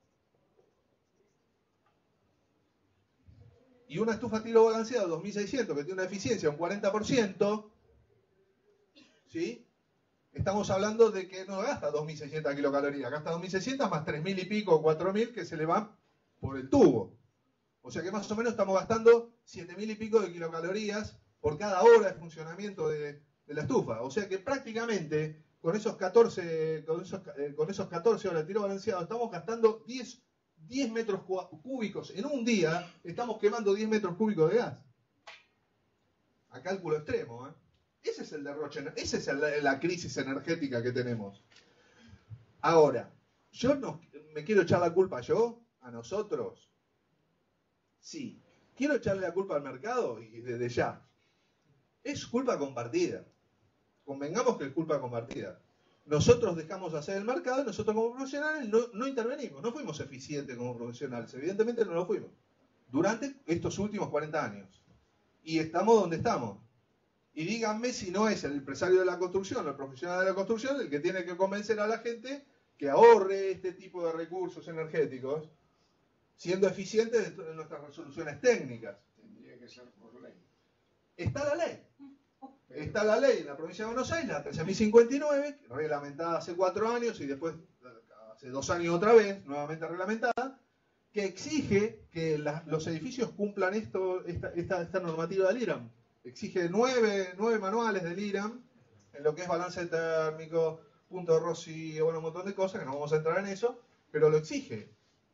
S2: Y una estufa a tiro balanceado dos mil seiscientos, que tiene una eficiencia de un cuarenta por ciento, ¿sí? Estamos hablando de que no gasta dos mil seiscientas kilocalorías, gasta dos mil seiscientas más tres mil y pico, cuatro mil que se le van por el tubo. O sea que más o menos estamos gastando siete mil y pico de kilocalorías por cada hora de funcionamiento de, de la estufa. O sea que prácticamente con esos catorce, con esos, eh, con esos catorce horas de tiro balanceado estamos gastando diez metros cúbicos en un día, estamos quemando diez metros cúbicos de gas. A cálculo extremo, ¿eh? Ese es el derroche, esa es el, la crisis energética que tenemos. Ahora, yo no me quiero echar la culpa yo, a nosotros. Sí. ¿Quiero echarle la culpa al mercado? Y desde ya. Es culpa compartida. Convengamos que es culpa compartida. Nosotros dejamos hacer el mercado y nosotros como profesionales no, no intervenimos. No fuimos eficientes como profesionales. Evidentemente no lo fuimos. Durante estos últimos cuarenta años. Y estamos donde estamos. Y díganme si no es el empresario de la construcción, el profesional de la construcción, el que tiene que convencer a la gente que ahorre este tipo de recursos energéticos, siendo eficiente de nuestras resoluciones técnicas.
S1: Tendría que ser por ley.
S2: Está la ley. Está la ley en la provincia de Buenos Aires, la trece mil cincuenta y nueve, reglamentada hace cuatro años y después hace dos años otra vez, nuevamente reglamentada, que exige que la, los edificios cumplan esto, esta, esta, esta normativa del I R A M. Exige nueve, nueve manuales del I R A M en lo que es balance térmico, punto de Rossi, bueno, un montón de cosas que no vamos a entrar en eso, pero lo exige.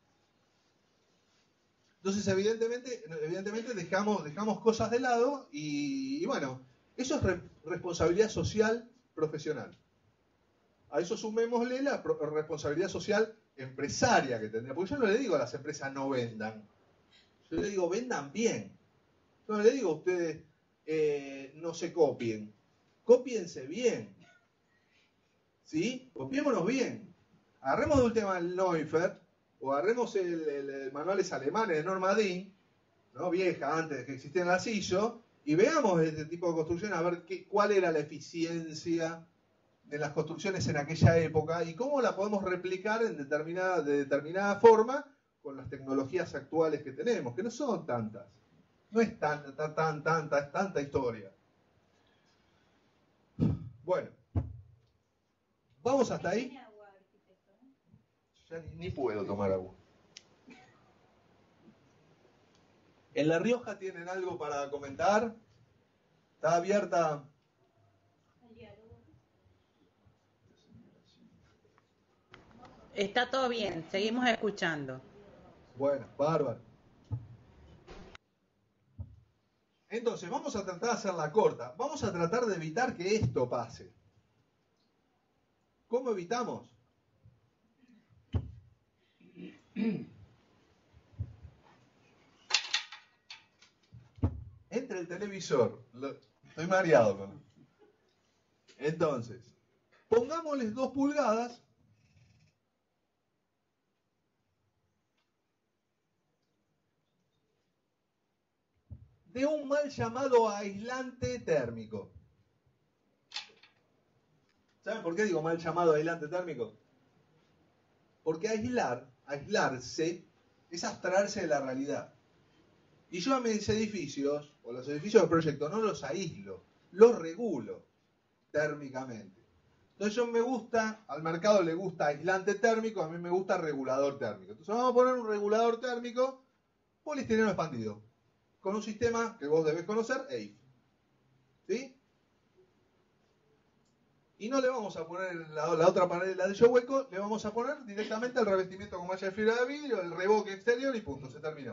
S2: Entonces, evidentemente, evidentemente dejamos, dejamos cosas de lado y, y bueno, eso es re, responsabilidad social profesional. A eso sumémosle la pro, responsabilidad social empresaria que tendría. Porque yo no le digo a las empresas no vendan. Yo le digo vendan bien. Yo no le digo a ustedes eh, no se copien. Cópiense bien. ¿Sí? Copiémonos bien. Agarremos de última el Neufert o agarremos el, el, el manuales alemanes de Norma Dean, ¿no? Vieja, antes de que existieran las I S O, y veamos este tipo de construcción, a ver qué, cuál era la eficiencia de las construcciones en aquella época y cómo la podemos replicar en determinada, de determinada forma con las tecnologías actuales que tenemos, que no son tantas. No es tan, tan, tan, tanta, es tanta historia. Bueno, vamos hasta ahí. Ya ni, ni puedo tomar agua. ¿En La Rioja tienen algo para comentar? ¿Está abierta?
S3: Está todo bien, seguimos escuchando.
S2: Bueno, bárbaro. Entonces, vamos a tratar de hacerla corta. Vamos a tratar de evitar que esto pase. ¿Cómo evitamos? Entre el televisor. Lo, estoy mareado con. Entonces, pongámosles dos pulgadas. De un mal llamado aislante térmico. ¿Saben por qué digo mal llamado aislante térmico? Porque aislar, aislarse, es abstraerse de la realidad. Y yo a mis edificios, o los edificios del proyecto, no los aíslo, los regulo térmicamente. Entonces yo me gusta, al mercado le gusta aislante térmico, a mí me gusta regulador térmico. Entonces vamos a poner un regulador térmico poliestireno expandido, con un sistema que vos debés conocer, E I F. ¿Sí? Y no le vamos a poner la, la otra pared de ladrillo hueco, le vamos a poner directamente el revestimiento con malla de fibra de vidrio, el revoque exterior y punto, se terminó.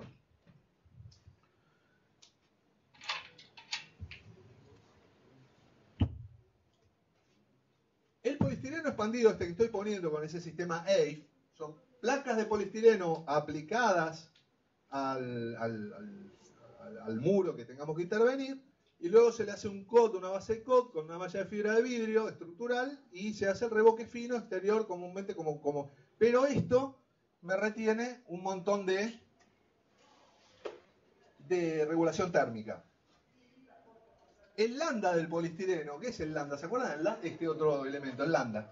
S2: El poliestireno expandido, este que estoy poniendo con ese sistema E I F, son placas de poliestireno aplicadas al, al, al, al muro que tengamos que intervenir, y luego se le hace un coat, una base de coat con una malla de fibra de vidrio estructural, y se hace el revoque fino exterior comúnmente como... como pero esto me retiene un montón de, de regulación térmica. El lambda del poliestireno, ¿qué es el lambda? ¿Se acuerdan del lambda? Este otro elemento, el lambda.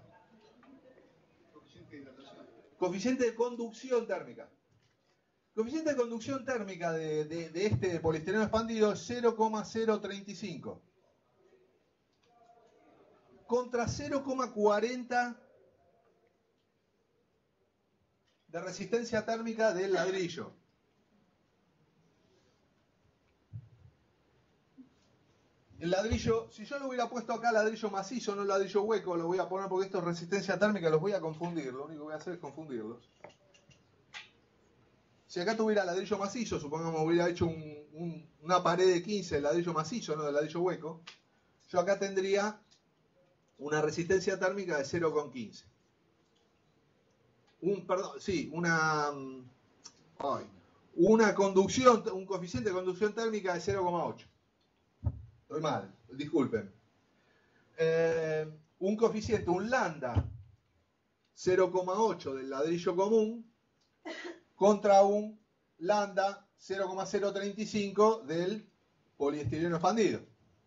S2: Coeficiente de conducción térmica. Coeficiente de conducción térmica de, de, de este poliestireno expandido es cero coma cero treinta y cinco. Contra cero coma cuarenta de resistencia térmica del ladrillo. El ladrillo, si yo lo hubiera puesto acá ladrillo macizo, no ladrillo hueco, lo voy a poner porque esto es resistencia térmica, los voy a confundir. Lo único que voy a hacer es confundirlos. Si acá tuviera ladrillo macizo, supongamos hubiera hecho un, un, una pared de quince de ladrillo macizo, no de ladrillo hueco, yo acá tendría una resistencia térmica de cero coma quince. Un, perdón, sí, una, ay, una conducción, un coeficiente de conducción térmica de cero coma ocho. Estoy mal, disculpen. Eh, un coeficiente, un lambda cero coma ocho del ladrillo común contra un lambda cero coma cero treinta y cinco del poliestireno expandido.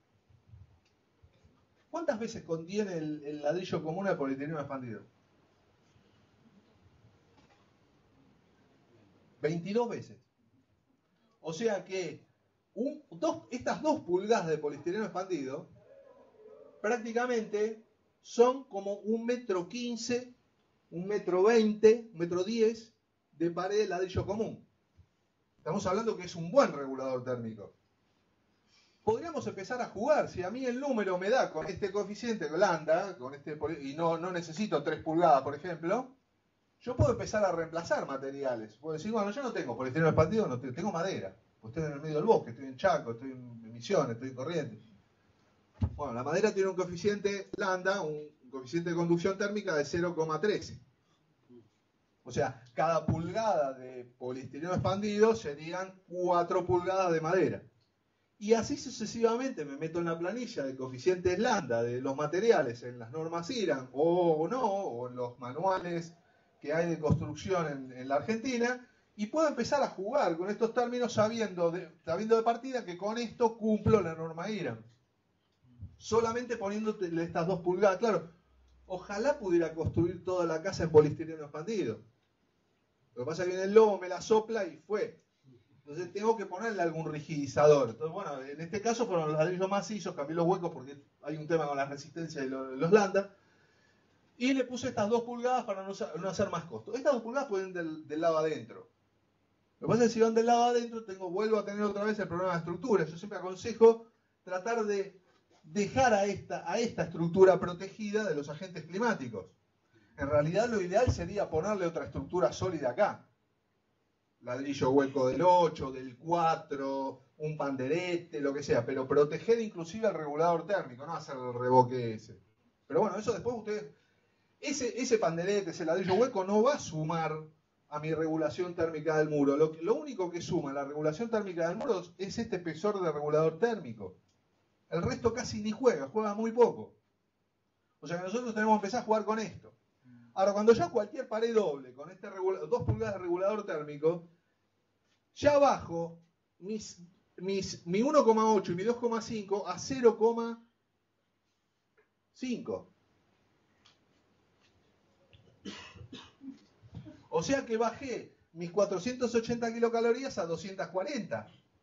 S2: ¿Cuántas veces contiene el, el ladrillo común al poliestireno expandido? veintidós veces. O sea que un, dos, estas dos pulgadas de poliestireno expandido prácticamente son como un metro quince, un metro veinte, un metro diez de pared de ladrillo común. Estamos hablando que es un buen regulador térmico. Podríamos empezar a jugar. Si a mí el número me da con este coeficiente lambda, con este, y no, no necesito tres pulgadas, por ejemplo, yo puedo empezar a reemplazar materiales. Puedo decir, bueno, yo no tengo poliestireno expandido, no tengo, tengo madera. Pues estoy en el medio del bosque, estoy en Chaco, estoy en Misiones, estoy en Corrientes. Bueno, la madera tiene un coeficiente lambda, un coeficiente de conducción térmica de cero coma trece. O sea, cada pulgada de poliestireno expandido serían cuatro pulgadas de madera. Y así sucesivamente me meto en la planilla de coeficientes lambda de los materiales en las normas I R A N o no, o en los manuales que hay de construcción en, en la Argentina, y puedo empezar a jugar con estos términos sabiendo de, sabiendo de partida que con esto cumplo la norma I R A N. Solamente poniéndote estas dos pulgadas. Claro, ojalá pudiera construir toda la casa en poliestireno expandido. Lo que pasa es que viene el lobo, me la sopla y fue. Entonces tengo que ponerle algún rigidizador. Entonces, bueno, en este caso fueron los ladrillos macizos, cambié los huecos porque hay un tema con la resistencia de los, los lambda. Y le puse estas dos pulgadas para no, no hacer más costo. Estas dos pulgadas pueden ir del, del lado adentro. Lo que pasa es que si van del lado adentro, tengo, vuelvo a tener otra vez el problema de estructura. Yo siempre aconsejo tratar de dejar a esta, a esta estructura protegida de los agentes climáticos. En realidad lo ideal sería ponerle otra estructura sólida acá. Ladrillo hueco del ocho, del cuatro, un panderete, lo que sea. Pero proteger inclusive al regulador térmico, no hacer el revoque ese. Pero bueno, eso después ustedes... Ese, ese panderete, ese ladrillo hueco no va a sumar a mi regulación térmica del muro. Lo, lo único que suma a la regulación térmica del muro es este espesor de regulador térmico. El resto casi ni juega, juega muy poco. O sea que nosotros tenemos que empezar a jugar con esto. Ahora, cuando yo cualquier pared doble con este dos pulgadas de regulador térmico, ya bajo mis, mis, mi uno coma ocho y mi dos coma cinco a cero coma cinco. O sea que bajé mis cuatrocientas ochenta kilocalorías a doscientas cuarenta.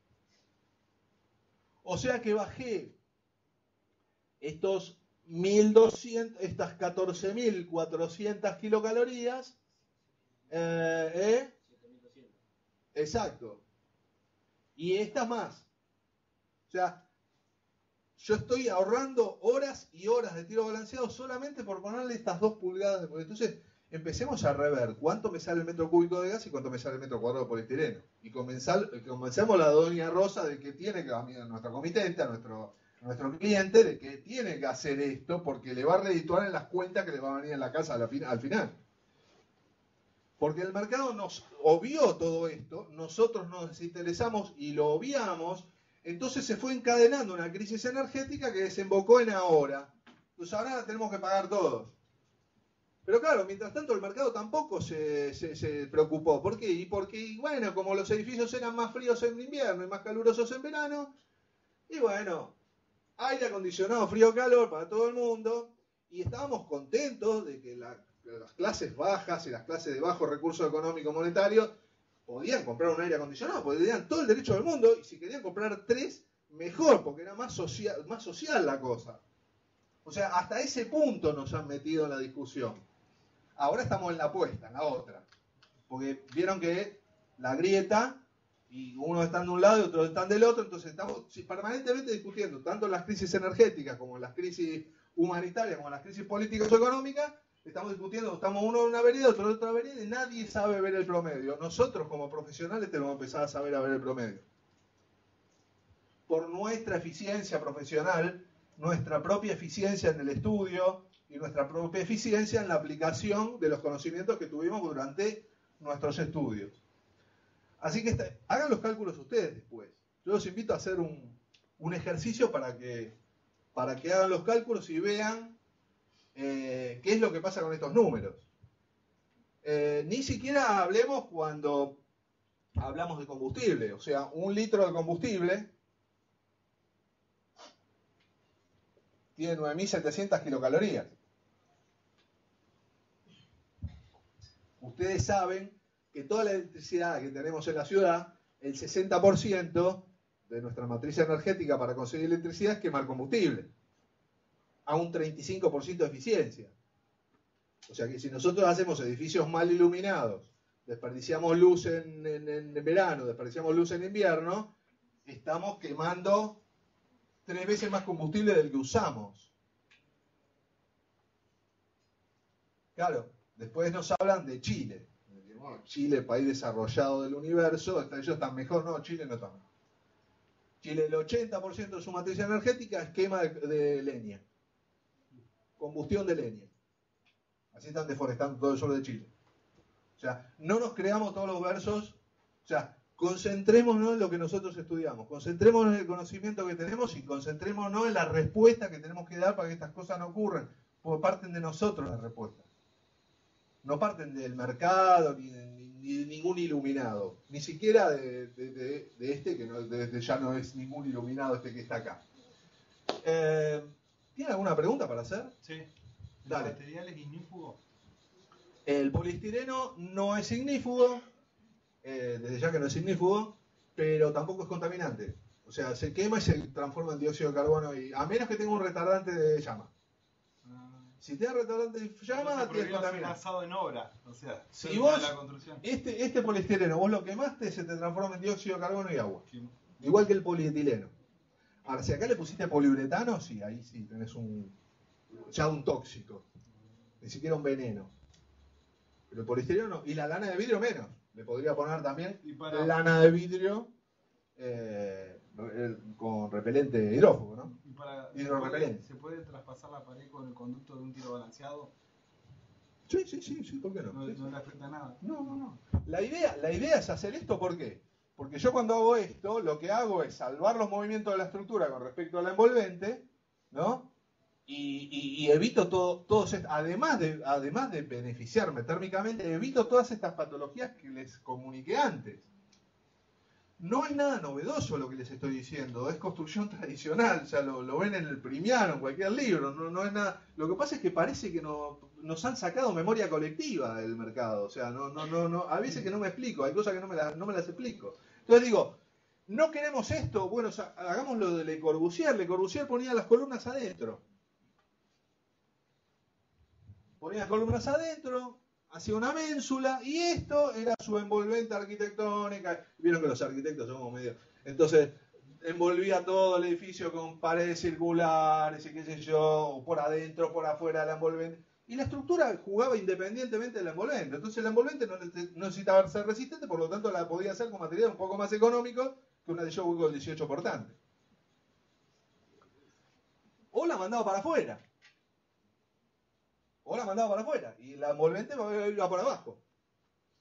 S2: O sea que bajé estos mil doscientos, estas catorce mil cuatrocientas kilocalorías. Eh, ¿eh? Exacto. Y estas más. O sea, yo estoy ahorrando horas y horas de tiro balanceado solamente por ponerle estas dos pulgadas de... Entonces, empecemos a rever cuánto me sale el metro cúbico de gas y cuánto me sale el metro cuadrado de poliestireno. Y comenzar, comencemos la doña Rosa de que tiene que, a nuestro comitente, a nuestro, a nuestro cliente, de que tiene que hacer esto porque le va a redituar en las cuentas que le va a venir en la casa al final. Porque el mercado nos obvió todo esto, nosotros nos desinteresamos y lo obviamos, entonces se fue encadenando una crisis energética que desembocó en ahora. Entonces ahora la tenemos que pagar todos. Pero claro, mientras tanto el mercado tampoco se, se, se preocupó. ¿Por qué? Y porque, bueno, como los edificios eran más fríos en invierno y más calurosos en verano, y bueno, aire acondicionado, frío-calor para todo el mundo, y estábamos contentos de que la, las clases bajas y las clases de bajo recurso económico monetario podían comprar un aire acondicionado, porque tenían todo el derecho del mundo, y si querían comprar tres, mejor, porque era más social, más social la cosa. O sea, hasta ese punto nos han metido en la discusión. Ahora estamos en la apuesta, en la otra. Porque vieron que la grieta, y uno están de un lado y otros están del otro, entonces estamos permanentemente discutiendo, tanto en las crisis energéticas como en las crisis humanitarias, como en las crisis políticas o económicas, estamos discutiendo, estamos uno en una vereda, otro en otra vereda, y nadie sabe ver el promedio. Nosotros como profesionales tenemos que empezar a saber a ver el promedio. Por nuestra eficiencia profesional, nuestra propia eficiencia en el estudio y nuestra propia eficiencia en la aplicación de los conocimientos que tuvimos durante nuestros estudios. Así que está, hagan los cálculos ustedes después. Yo los invito a hacer un, un ejercicio para que, para que hagan los cálculos y vean eh, qué es lo que pasa con estos números. Eh, ni siquiera hablemos cuando hablamos de combustible. O sea, un litro de combustible tiene nueve mil setecientas kilocalorías. Ustedes saben que toda la electricidad que tenemos en la ciudad, el sesenta por ciento de nuestra matriz energética para conseguir electricidad es quemar combustible, a un treinta y cinco por ciento de eficiencia. O sea que si nosotros hacemos edificios mal iluminados, desperdiciamos luz en, en, en verano, desperdiciamos luz en invierno, estamos quemando tres veces más combustible del que usamos. Claro, después nos hablan de Chile. Chile, país desarrollado del universo, ellos están mejor. No, Chile no está mejor. Chile, el ochenta por ciento de su matriz energética es quema de, de leña. Combustión de leña. Así están deforestando todo el sur de Chile. O sea, no nos creamos todos los versos. O sea, concentrémonos en lo que nosotros estudiamos. Concentrémonos en el conocimiento que tenemos y concentrémonos en la respuesta que tenemos que dar para que estas cosas no ocurran. Porque parten de nosotros las respuestas. No parten del mercado ni de, ni de ningún iluminado, ni siquiera de, de, de, de este, que no, de, de ya no es ningún iluminado este que está acá. Eh, ¿Tiene alguna pregunta para hacer?
S10: Sí.
S2: Dale.
S10: ¿El material es ignífugo?
S2: El poliestireno no es ignífugo, eh, desde ya que no es ignífugo, pero tampoco es contaminante. O sea, se quema y se transforma en dióxido de carbono, y, a menos que tenga un retardante de llama. Si te da retardante de llama, tienes contaminante.
S10: Basado en obra, o sea,
S2: si vos,
S10: la construcción.
S2: Este, este poliestireno, vos lo quemaste, se te transforma en dióxido de carbono y agua. Sí. Igual que el polietileno. Ahora, si acá le pusiste poliuretano, sí, ahí sí tenés un, ya un tóxico. Ni siquiera un veneno. Pero el poliestireno no. Y la lana de vidrio menos. Le podría poner también para... lana de vidrio eh, con repelente hidrófugo, ¿no?
S10: Y para,
S2: hidrorrepelente.
S10: ¿se puede, ¿Se puede traspasar la pared con el conducto de un tiro balanceado?
S2: Sí, sí, sí, sí, ¿por qué no?
S10: No,
S2: sí,
S10: no
S2: sí.
S10: le afecta nada.
S2: No, no, no. La idea, la idea es hacer esto, ¿por qué? Porque yo cuando hago esto, lo que hago es salvar los movimientos de la estructura con respecto a la envolvente, ¿no? Y, y, y evito todo, todos est- además de, además de beneficiarme térmicamente, evito todas estas patologías que les comuniqué antes. No hay nada novedoso lo que les estoy diciendo, es construcción tradicional, o sea, lo, lo ven en el Primiano, en cualquier libro, no, no es nada. Lo que pasa es que parece que no, nos han sacado memoria colectiva del mercado, o sea, no, no, no, no, a veces que no me explico, hay cosas que no me, la, no me las explico. Entonces digo, no queremos esto, bueno, o sea, hagamos lo de Le Corbusier. Le Corbusier ponía las columnas adentro. Ponía las columnas adentro, hacía una ménsula, y esto era su envolvente arquitectónica. Vieron que los arquitectos somos medio... Entonces, envolvía todo el edificio con paredes circulares y qué sé yo, por adentro, por afuera de la envolvente. Y la estructura jugaba independientemente de la envolvente. Entonces la envolvente no necesitaba ser resistente, por lo tanto la podía hacer con material un poco más económico que una de Joe Gold dieciocho portante. O la mandaba para afuera. O la mandaba para afuera. Y la envolvente iba por abajo.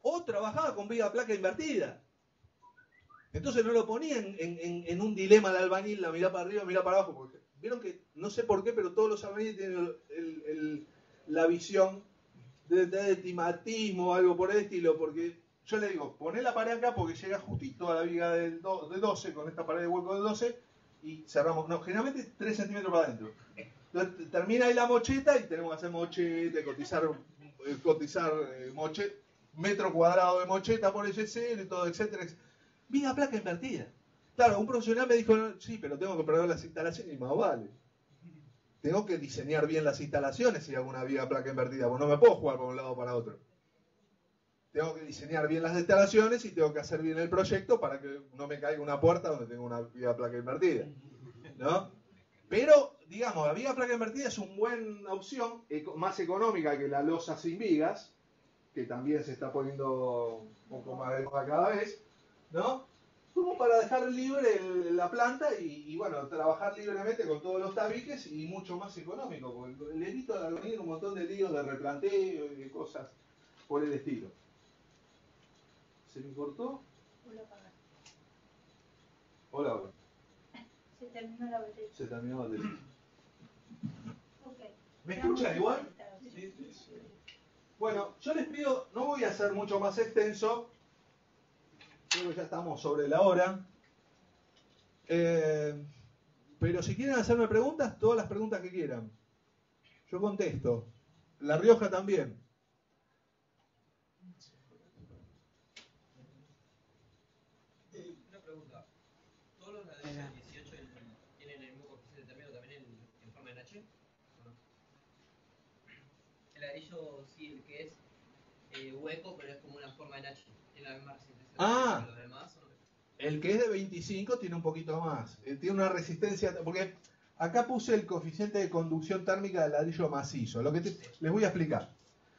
S2: o trabajaba con viga placa invertida. Entonces no lo ponía en, en, en un dilema al albañil, la mirá para arriba, mirá para abajo, porque vieron que, no sé por qué, pero todos los albañiles tienen el, el, el, la visión de, de, de timatismo o algo por el estilo, porque yo le digo, poné la pared acá porque llega justito a la viga del do, de doce, con esta pared de hueco de doce, y cerramos, no, generalmente tres centímetros para adentro. Entonces termina ahí la mocheta y tenemos que hacer mocheta, cotizar, eh, cotizar eh, mocheta, metro cuadrado de mocheta por ese cero y todo, etcétera, etcétera. Viga placa invertida. Claro, un profesional me dijo, sí, pero tengo que prever las instalaciones y más vale. Tengo que diseñar bien las instalaciones si hago una viga placa invertida, porque no me puedo jugar por un lado o para otro. Tengo que diseñar bien las instalaciones y tengo que hacer bien el proyecto para que no me caiga una puerta donde tengo una viga placa invertida, ¿no? Pero, digamos, la viga placa invertida es una buena opción, más económica que la losa sin vigas, que también se está poniendo un poco más de moda cada vez, ¿no? Como para dejar libre el, la planta y, y, bueno, trabajar libremente con todos los tabiques y mucho más económico, porque le evito al albañil un montón de líos de replanteo y de cosas por el estilo. ¿Se me cortó?
S7: Hola, apagar.
S2: Hola, hola.
S7: Se terminó la batería.
S2: Se terminó la batería.
S7: Okay.
S2: ¿Me escuchan igual? Sí, sí, sí. Bueno, yo les pido, no voy a hacer mucho más extenso. Creo que ya estamos sobre la hora. Eh, pero si quieren hacerme preguntas, todas las preguntas que quieran. Yo contesto. La Rioja también.
S11: Una pregunta. ¿Todos los ladrillos del dieciocho tienen el mismo coeficiente térmico también en, en forma de H? ¿O no? El ladrillo sí, el que es eh, hueco, pero es como una forma de H. Tiene la misma resistencia.
S2: Ah,
S11: ¿Los demás, o no?
S2: El que es de veinticinco tiene un poquito más. Eh, tiene una resistencia, porque acá puse el coeficiente de conducción térmica del ladrillo macizo. Lo que te, les voy a explicar.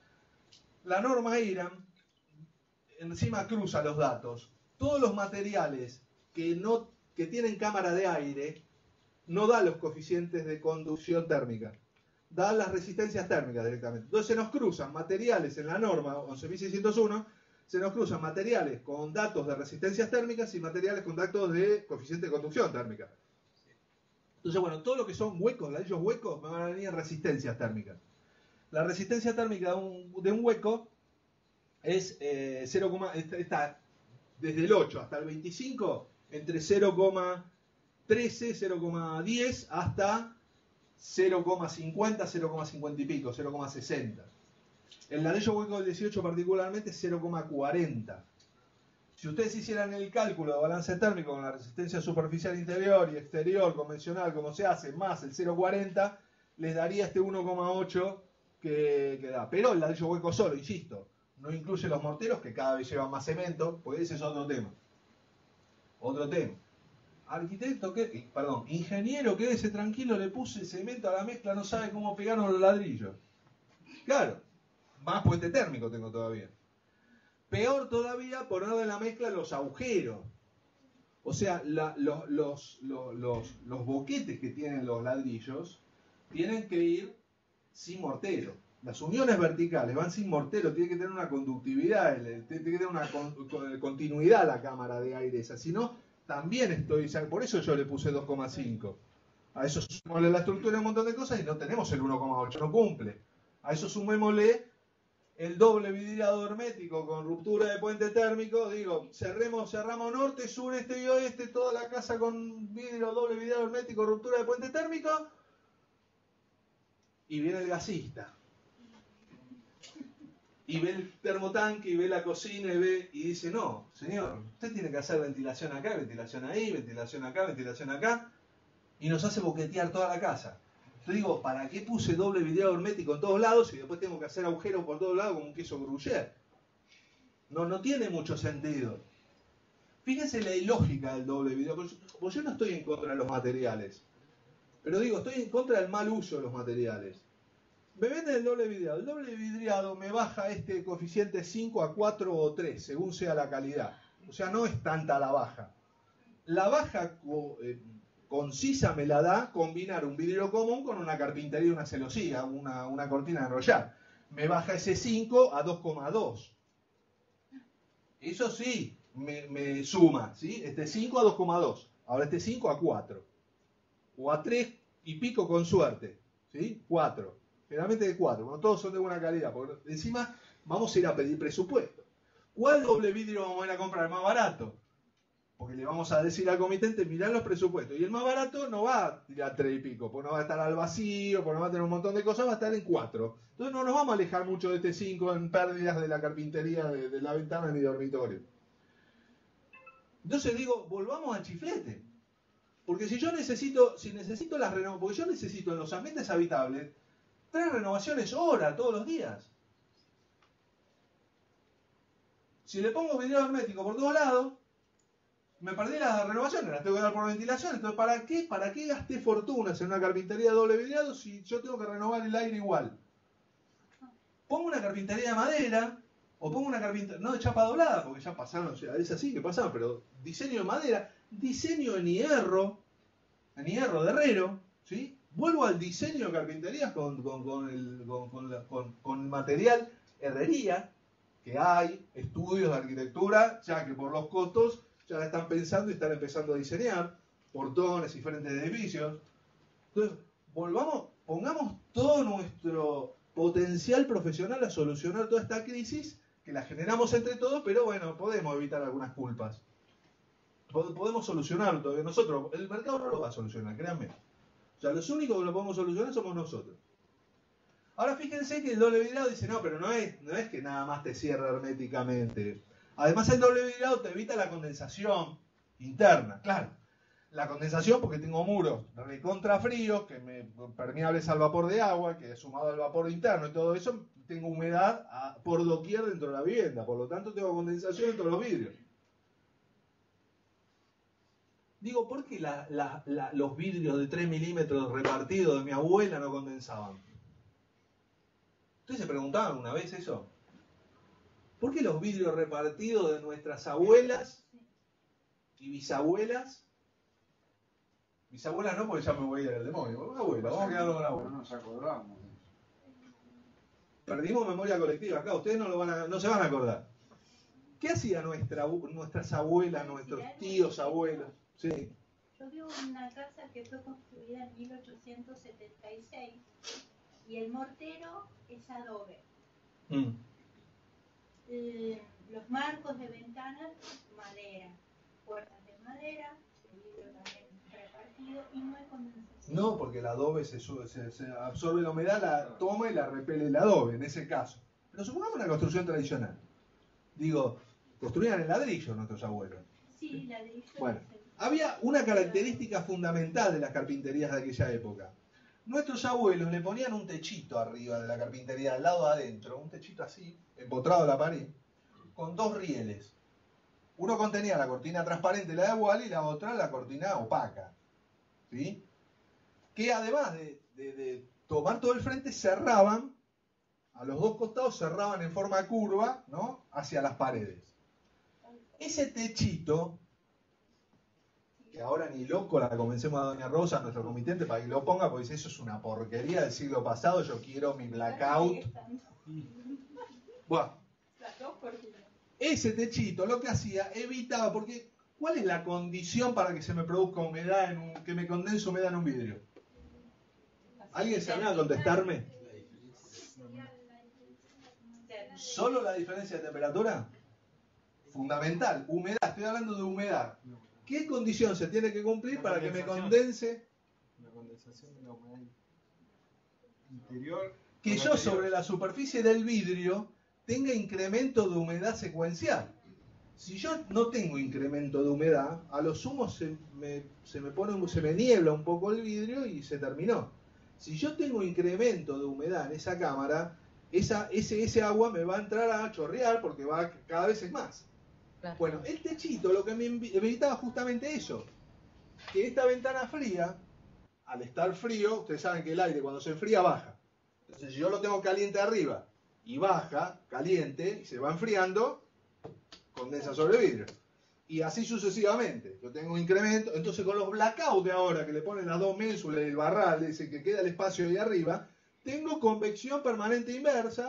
S2: La norma I R A M encima cruza los datos. Todos los materiales que, no, que tienen cámara de aire no da los coeficientes de conducción térmica. Da las resistencias térmicas directamente. Entonces se nos cruzan materiales en la norma once mil seiscientos uno. Se nos cruzan materiales con datos de resistencias térmicas y materiales con datos de coeficiente de conducción térmica. Entonces, bueno, todo lo que son huecos, ladrillos huecos, me van a venir en resistencias térmicas. La resistencia térmica de un, de un hueco es eh, cero, está desde el ocho hasta el veinticinco, entre cero coma trece, cero coma diez hasta cero coma cincuenta, cero coma cincuenta y pico, cero coma sesenta. El ladrillo hueco del dieciocho particularmente es cero coma cuarenta. Si ustedes hicieran el cálculo de balance térmico con la resistencia superficial interior y exterior convencional como se hace, más el cero coma cuarenta, les daría este uno coma ocho que, que da. Pero el ladrillo hueco solo, insisto, no incluye los morteros que cada vez llevan más cemento, porque ese es otro tema. Otro tema. Arquitecto, que, perdón, ingeniero, quédese tranquilo, le puse cemento a la mezcla, no sabe cómo pegaron los ladrillos. Claro. Más puente térmico tengo todavía. Peor todavía ponerle en la mezcla los agujeros. O sea, la, los, los, los, los, los boquetes que tienen los ladrillos tienen que ir sin mortero. Las uniones verticales van sin mortero, tiene que tener una conductividad, tiene que tener una con, con, continuidad la cámara de aire esa. Si no, también estoy... Por eso yo le puse dos coma cinco. A eso sumémosle la estructura y un montón de cosas y no tenemos el uno coma ocho, no cumple. A eso sumémosle el doble vidriado hermético con ruptura de puente térmico, digo, cerremos, cerramos norte, sur, este y oeste, toda la casa con vidrio, doble vidriado hermético, ruptura de puente térmico, y viene el gasista. Y ve el termotanque, y ve la cocina, y ve, y dice, no, señor, usted tiene que hacer ventilación acá, ventilación ahí, ventilación acá, ventilación acá, y nos hace boquetear toda la casa. Yo digo, ¿para qué puse doble vidriado hermético en todos lados y después tengo que hacer agujeros por todos lados como un queso gruyère? No, no tiene mucho sentido. Fíjense la ilógica del doble vidriado, porque yo no estoy en contra de los materiales, pero digo, estoy en contra del mal uso de los materiales. Me venden el doble vidriado. El doble vidriado me baja este coeficiente cinco a cuatro o tres, según sea la calidad. O sea, no es tanta la baja. La baja... Eh, concisa me la da combinar un vidrio común con una carpintería y una celosía, una, una cortina de enrollar. Me baja ese cinco a dos coma dos. Eso sí, me, me suma, ¿sí? Este cinco a dos coma dos. Ahora este cinco a cuatro. O a tres y pico con suerte, ¿sí? cuatro. Generalmente de cuatro. Bueno, todos son de buena calidad. Porque encima vamos a ir a pedir presupuesto. ¿Cuál doble vidrio vamos a ir a comprar? El más barato. Porque le vamos a decir al comitente, mirá los presupuestos. Y el más barato no va a tirar tres y pico, porque no va a estar al vacío, porque no va a tener un montón de cosas, va a estar en cuatro. Entonces no nos vamos a alejar mucho de este cinco en pérdidas de la carpintería de, de la ventana de mi dormitorio. Entonces digo, volvamos al chiflete. Porque si yo necesito, si necesito las renovaciones, porque yo necesito en los ambientes habitables, tres renovaciones hora todos los días. Si le pongo vidrio hermético por todos lados, me perdí las renovaciones, las tengo que dar por ventilación. Entonces, ¿para qué? ¿Para qué gasté fortunas en una carpintería de doble vidriado si yo tengo que renovar el aire igual? Pongo una carpintería de madera, o pongo una carpintería, no de chapa doblada, porque ya pasaron, o sea, es así que pasaron, pero diseño de madera, diseño en hierro, en hierro de herrero, ¿sí? Vuelvo al diseño de carpinterías con, con, con, el, con, con, la, con, con material herrería, que hay estudios de arquitectura, ya que por los costos ya la están pensando y están empezando a diseñar portones, diferentes edificios. Entonces, volvamos, pongamos todo nuestro potencial profesional a solucionar toda esta crisis, que la generamos entre todos, pero bueno, podemos evitar algunas culpas. Podemos solucionarlo todavía nosotros. El mercado no lo va a solucionar, créanme. O sea, los únicos que lo podemos solucionar somos nosotros. Ahora fíjense que el doble vidriado dice, no, pero no es, no es que nada más te cierra herméticamente. Además el doble vidriado te evita la condensación interna, claro. La condensación porque tengo muros recontra fríos, que me permeables al vapor de agua, que sumado al vapor interno y todo eso, tengo humedad a, por doquier dentro de la vivienda, por lo tanto tengo condensación en todos los vidrios. Digo, ¿por qué la, la, la, los vidrios de tres milímetros repartidos de mi abuela no condensaban? ¿Ustedes se preguntaban una vez eso? ¿Por qué los vidrios repartidos de nuestras abuelas y bisabuelas? Bisabuelas no, porque ya me voy a ir al demonio. Abuela, vamos a quedarnos con la abuela.
S1: No nos acordamos.
S2: Perdimos memoria colectiva acá, ustedes no, lo van a, no se van a acordar. ¿Qué hacía nuestra, nuestras abuelas, nuestros tíos, abuelos? Sí.
S7: Yo vivo en una casa que fue construida en mil ochocientos setenta y seis y el mortero es adobe.
S2: Mm.
S7: Eh, los marcos de ventanas, madera. Puertas de madera, el vidrio también repartido y no hay condensación.
S2: No, porque el adobe se, sube, se, se absorbe la humedad, la toma y la repele el adobe, en ese caso. Pero supongamos una construcción tradicional. Digo, construían en ladrillo nuestros abuelos.
S7: Sí, ladrillo.
S2: Bueno, había una característica fundamental de las carpinterías de aquella época. Nuestros abuelos le ponían un techito arriba de la carpintería, al lado de adentro, un techito así, empotrado a la pared, con dos rieles. Uno contenía la cortina transparente, la de Wall, y la otra la cortina opaca. ¿Sí? Que además de, de, de tomar todo el frente, cerraban, a los dos costados cerraban en forma curva, ¿no?, hacia las paredes. Ese techito, que ahora ni loco la convencemos a Doña Rosa, a nuestro comitente, para que lo ponga, porque dice, eso es una porquería del siglo pasado, yo quiero mi blackout. Bueno, ese techito lo que hacía, evitaba, porque ¿cuál es la condición para que se me produzca humedad, en un, que me condense humedad en un vidrio? ¿Alguien se anima a contestarme? ¿Solo la diferencia de temperatura? Fundamental, humedad, estoy hablando de humedad. ¿Qué condición se tiene que cumplir para que me condense?
S10: La condensación de la humedad interior.
S2: Que yo sobre la superficie del vidrio tenga incremento de humedad secuencial. Si yo no tengo incremento de humedad, a lo sumo se me, se me pone, se me niebla un poco el vidrio y se terminó. Si yo tengo incremento de humedad en esa cámara, esa, ese, ese agua me va a entrar a chorrear porque va cada vez es más. Claro. Bueno, el techito lo que me evitaba justamente eso, que esta ventana fría, al estar frío, ustedes saben que el aire cuando se enfría baja. Entonces si yo lo tengo caliente arriba y baja, caliente, y se va enfriando, condensa sobre el vidrio. Y así sucesivamente. Yo tengo un incremento. Entonces con los blackouts de ahora, que le ponen las dos ménsulas y el barral, ese que queda el espacio ahí arriba, tengo convección permanente inversa,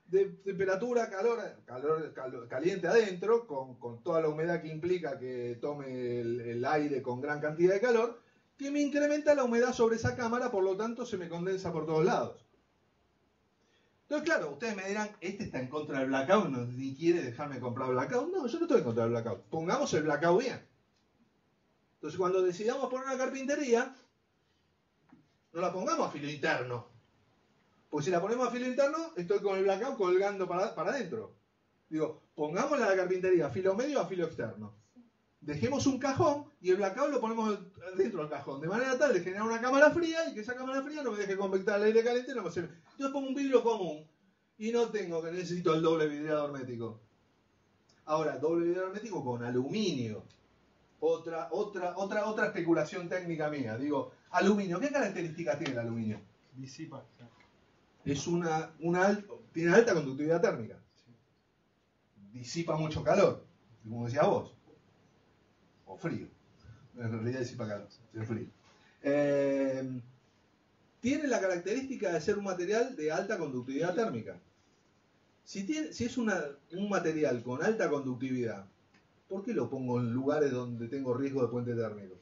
S2: de temperatura, calor, calor, calor caliente adentro, con, con toda la humedad que implica que tome el, el aire con gran cantidad de calor, que me incrementa la humedad sobre esa cámara, por lo tanto se me condensa por todos lados. Entonces, claro, ustedes me dirán, este está en contra del blackout, no, ni quiere dejarme comprar blackout. No, yo no estoy en contra del blackout. Pongamos el blackout bien. Entonces, cuando decidamos poner una carpintería, no la pongamos a filo interno. Porque si la ponemos a filo interno, estoy con el blackout colgando para, para adentro. Digo, pongámosla a la carpintería a filo medio o a filo externo. Dejemos un cajón y el blackout lo ponemos dentro del cajón, de manera tal de generar una cámara fría y que esa cámara fría no me deje convectar el aire caliente. No me se... Yo pongo un vidrio común y no tengo que necesito el doble vidriado hermético. Ahora, doble vidriado hermético con aluminio. Otra, otra, otra, otra especulación técnica mía. Digo, aluminio, ¿qué características tiene el aluminio?
S10: Disipa.
S2: Es una, una tiene alta conductividad térmica. Disipa mucho calor, como decías vos. O frío. En realidad disipa calor, es frío. Eh, tiene la característica de ser un material de alta conductividad térmica. Si, tiene, si es una, un material con alta conductividad, ¿por qué lo pongo en lugares donde tengo riesgo de puente térmico?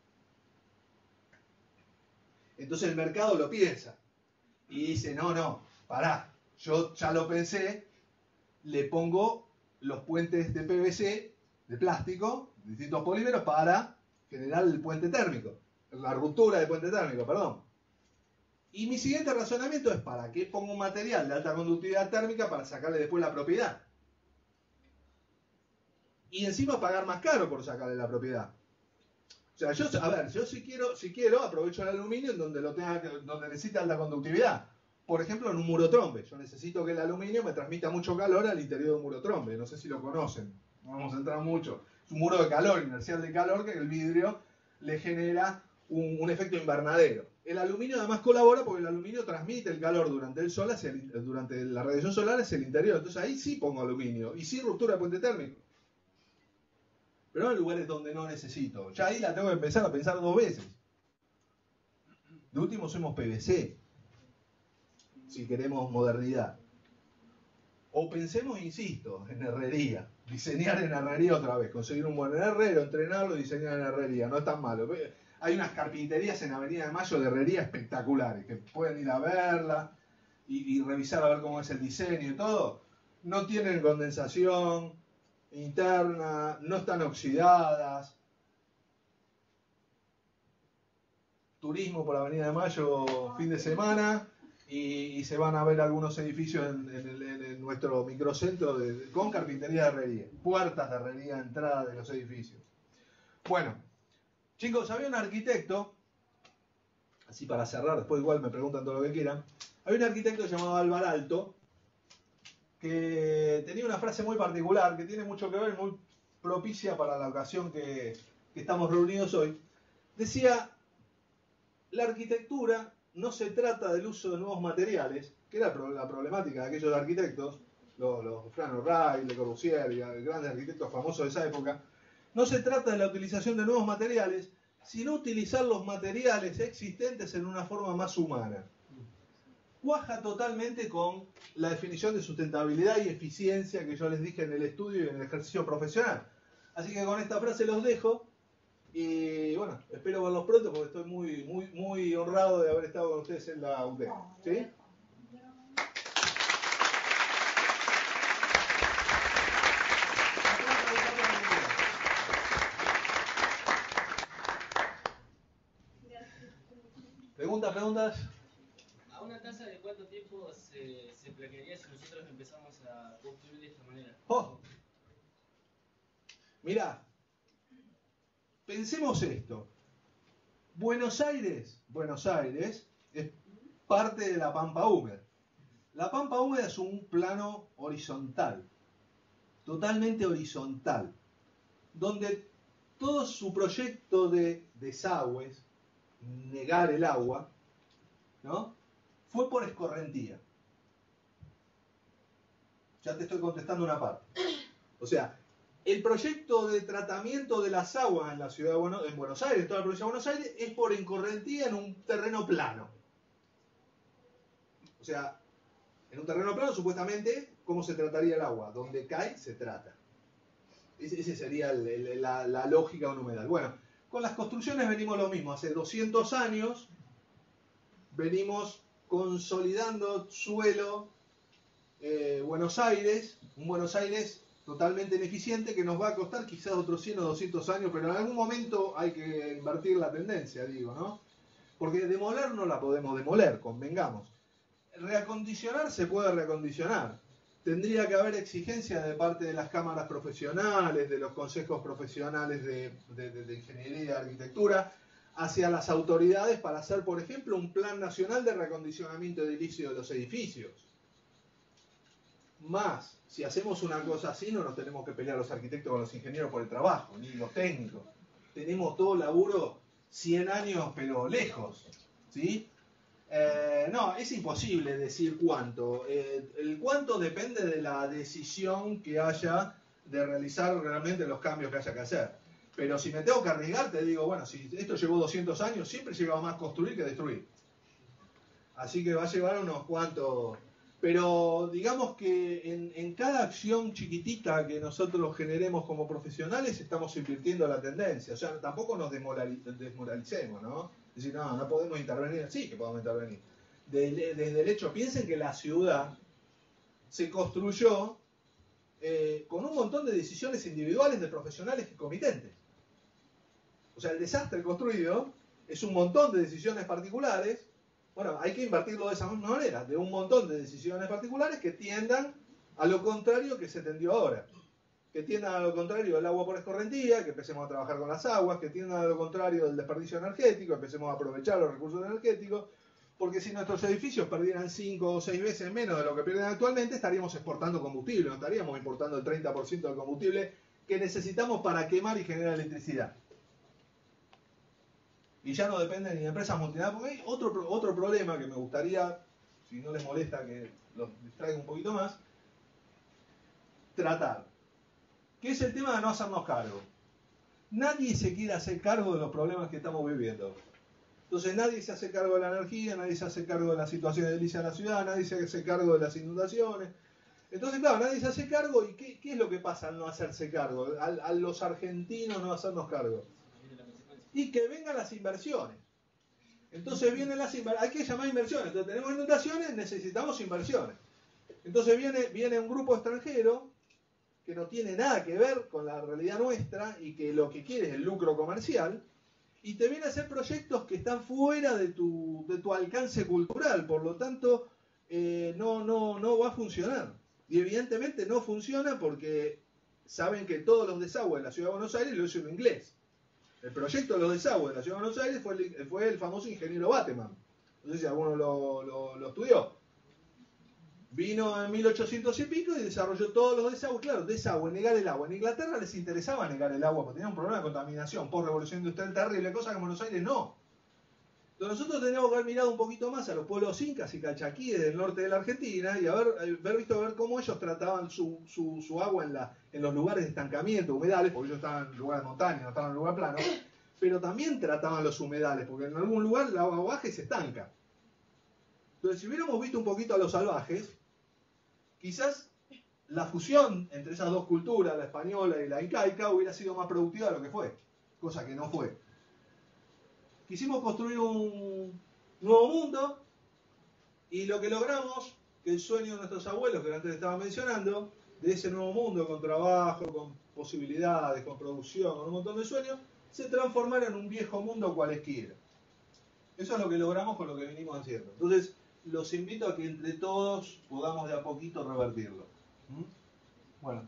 S2: Entonces el mercado lo piensa y dice, no, no, pará, yo ya lo pensé, le pongo los puentes de P V C, de plástico, distintos polímeros, para generar el puente térmico, la ruptura del puente térmico, perdón. Y mi siguiente razonamiento es, ¿para qué pongo un material de alta conductividad térmica para sacarle después la propiedad? Y encima pagar más caro por sacarle la propiedad. O sea, yo, a ver, yo si quiero, si quiero aprovecho el aluminio en donde lo tenga, donde necesita alta conductividad. Por ejemplo, en un muro trombe. Yo necesito que el aluminio me transmita mucho calor al interior de un muro trombe. No sé si lo conocen. No vamos a entrar mucho. Es un muro de calor, inercial de calor, que el vidrio le genera un, un efecto invernadero. El aluminio además colabora porque el aluminio transmite el calor durante el sol hacia el, durante la radiación solar hacia el interior. Entonces ahí sí pongo aluminio. Y sí ruptura de puente térmico. Pero no en lugares donde no necesito. Ya ahí la tengo que empezar a pensar dos veces. De último usemos P V C. Si queremos modernidad. O pensemos, insisto, en herrería. Diseñar en herrería otra vez. Conseguir un buen herrero, entrenarlo y diseñar en herrería. No es tan malo. Hay unas carpinterías en Avenida de Mayo de herrería espectaculares. Que pueden ir a verla y, y revisar a ver cómo es el diseño y todo. No tienen condensación interna, no están oxidadas. Turismo por Avenida de Mayo fin de semana y, y se van a ver algunos edificios en, en, el, en nuestro microcentro de, con carpintería de herrería, puertas de herrería, entrada de los edificios. Bueno, chicos, había un arquitecto, así para cerrar, después igual me preguntan todo lo que quieran, había un arquitecto llamado Álvar Alto, que tenía una frase muy particular, que tiene mucho que ver, muy propicia para la ocasión que, que estamos reunidos hoy. Decía, la arquitectura no se trata del uso de nuevos materiales, que era la problemática de aquellos arquitectos, los, los Fran O'Reilly, Le Corbusier, y grandes arquitectos famosos de esa época. No se trata de la utilización de nuevos materiales, sino utilizar los materiales existentes en una forma más humana. Cuaja totalmente con la definición de sustentabilidad y eficiencia que yo les dije en el estudio y en el ejercicio profesional. Así que con esta frase los dejo y bueno, espero verlos pronto porque estoy muy, muy, muy honrado de haber estado con ustedes en la U D E. ¿Sí? ¿Preguntas, preguntas?
S11: ¿A una tasa de cuánto tiempo se, se planearía si nosotros empezamos a construir de esta manera?
S2: Oh. Mirá, pensemos esto. Buenos Aires, Buenos Aires es parte de la Pampa Húmeda. La Pampa Húmeda es un plano horizontal, totalmente horizontal, donde todo su proyecto de desagües, negar el agua, ¿no?, fue por escorrentía. Ya te estoy contestando una parte. O sea, el proyecto de tratamiento de las aguas en la ciudad de Buenos, en Buenos Aires, toda la provincia de Buenos Aires, es por escorrentía en un terreno plano. O sea, En un terreno plano, supuestamente, ¿cómo se trataría el agua? Donde cae, se trata. Esa sería el, el, la, la lógica de un humedal. Bueno, con las construcciones venimos lo mismo. Hace doscientos años venimos consolidando suelo eh, Buenos Aires, un Buenos Aires totalmente ineficiente que nos va a costar quizás otros cien o doscientos años, pero en algún momento hay que invertir la tendencia, digo, ¿no? Porque demoler no la podemos demoler, convengamos. Reacondicionar se puede reacondicionar. Tendría que haber exigencia de parte de las cámaras profesionales, de los consejos profesionales de, de, de, de ingeniería y de arquitectura, hacia las autoridades para hacer, por ejemplo, un plan nacional de reacondicionamiento edilicio de los edificios. Más, si hacemos una cosa así, no nos tenemos que pelear los arquitectos con los ingenieros por el trabajo, ni los técnicos. Tenemos todo laburo cien años, pero lejos, ¿sí? Eh, no, es imposible decir cuánto. Eh, el cuánto depende de la decisión que haya de realizar realmente los cambios que haya que hacer. Pero si me tengo que arriesgar, te digo, bueno, si esto llevó doscientos años, siempre lleva más construir que destruir. Así que va a llevar unos cuantos... Pero digamos que en, en cada acción chiquitita que nosotros generemos como profesionales estamos invirtiendo la tendencia. O sea, tampoco nos desmoralicemos, ¿no? Es decir, no, no podemos intervenir. Sí que podemos intervenir. Desde, desde el hecho, piensen que la ciudad se construyó eh, con un montón de decisiones individuales de profesionales y comitentes. O sea, el desastre construido es un montón de decisiones particulares. Bueno, hay que invertirlo de esa misma manera, de un montón de decisiones particulares que tiendan a lo contrario que se tendió ahora. Que tiendan a lo contrario el agua por escorrentía, que empecemos a trabajar con las aguas, que tiendan a lo contrario del desperdicio energético, empecemos a aprovechar los recursos energéticos, porque si nuestros edificios perdieran cinco o seis veces menos de lo que pierden actualmente, estaríamos exportando combustible, no estaríamos importando el treinta por ciento del combustible que necesitamos para quemar y generar electricidad. Y ya no depende ni de empresas multinacionales, porque hay otro, otro problema que me gustaría, si no les molesta que los distraiga un poquito más, tratar, que es el tema de no hacernos cargo. Nadie se quiere hacer cargo de los problemas que estamos viviendo. Entonces nadie se hace cargo de la energía, nadie se hace cargo de la situación edilicia en la ciudad, nadie se hace cargo de las inundaciones. Entonces, claro, nadie se hace cargo. ¿Y qué, qué es lo que pasa al no hacerse cargo? A, a los argentinos no hacernos cargo. Y que vengan las inversiones. Entonces vienen las inversiones, hay que llamar inversiones. Entonces tenemos inundaciones, necesitamos inversiones. Entonces viene, viene un grupo extranjero que no tiene nada que ver con la realidad nuestra y que lo que quiere es el lucro comercial, y te viene a hacer proyectos que están fuera de tu, de tu alcance cultural, por lo tanto eh, no, no, no va a funcionar. Y evidentemente no funciona porque saben que todos los desagües de la Ciudad de Buenos Aires lo hizo un inglés. El proyecto de los desagües de la Ciudad de Buenos Aires fue el, fue el famoso ingeniero Bateman. No sé si alguno lo, lo, lo estudió. Vino en mil ochocientos y pico y desarrolló todos los desagües. Claro, desagüe, negar el agua. En Inglaterra les interesaba negar el agua porque tenían un problema de contaminación por revolución industrial terrible, cosa que en Buenos Aires no. Entonces nosotros teníamos que haber mirado un poquito más a los pueblos incas y calchaquíes del norte de la Argentina y haber, haber visto ver cómo ellos trataban su, su, su agua en, la, en los lugares de estancamiento, humedales, porque ellos estaban en lugares de montaña, no estaban en lugar plano, pero también trataban los humedales, porque en algún lugar el agua baja y se estanca. Entonces, si hubiéramos visto un poquito a los salvajes, quizás la fusión entre esas dos culturas, la española y la incaica, hubiera sido más productiva de lo que fue, cosa que no fue. Quisimos construir un nuevo mundo y lo que logramos, que el sueño de nuestros abuelos, que antes estaba mencionando, de ese nuevo mundo con trabajo, con posibilidades, con producción, con un montón de sueños, se transformara en un viejo mundo cualesquiera. Eso es lo que logramos con lo que venimos haciendo. Entonces, los invito a que entre todos podamos de a poquito revertirlo. ¿Mm? Bueno.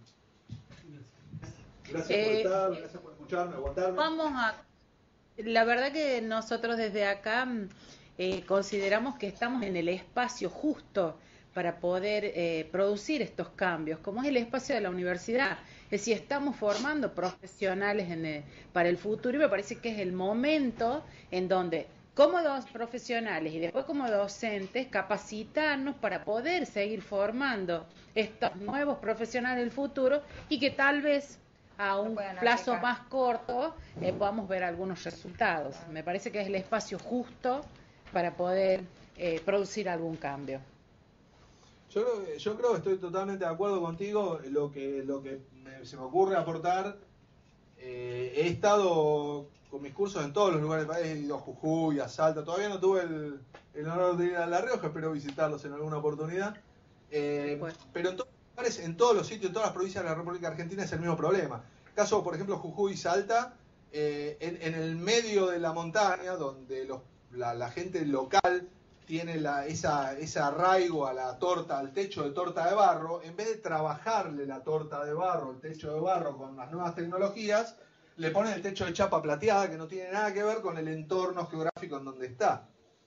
S2: Gracias por
S3: Eh,
S2: estar, gracias por escucharme, aguantarme.
S3: Vamos a... La verdad que nosotros desde acá eh, consideramos que estamos en el espacio justo para poder eh, producir estos cambios, como es el espacio de la universidad. Es decir, estamos formando profesionales en el, para el futuro, y me parece que es el momento en donde, como dos profesionales y después como docentes, capacitarnos para poder seguir formando estos nuevos profesionales del futuro y que tal vez a un plazo más corto eh, podamos ver algunos resultados. Me parece que es el espacio justo para poder eh, producir algún cambio.
S2: Yo, creo- yo creo que estoy totalmente de acuerdo contigo. Lo que, lo que me- se me ocurre aportar, eh, he estado con mis cursos en todos los lugares del país, he ido a Jujuy, a Salta, todavía no tuve el, el honor de ir a La Rioja, espero visitarlos en alguna oportunidad. Eh,
S3: Bueno.
S2: pero en todos los lugares, en todos los sitios, en todas las provincias de la República Argentina es el mismo problema. Caso, por ejemplo, Jujuy y Salta, eh, en, en el medio de la montaña, donde los, la, la gente local tiene la, esa, ese arraigo a la torta, al techo de torta de barro, en vez de trabajarle la torta de barro, el techo de barro con las nuevas tecnologías, le ponen el techo de chapa plateada que no tiene nada que ver con el entorno geográfico en donde está.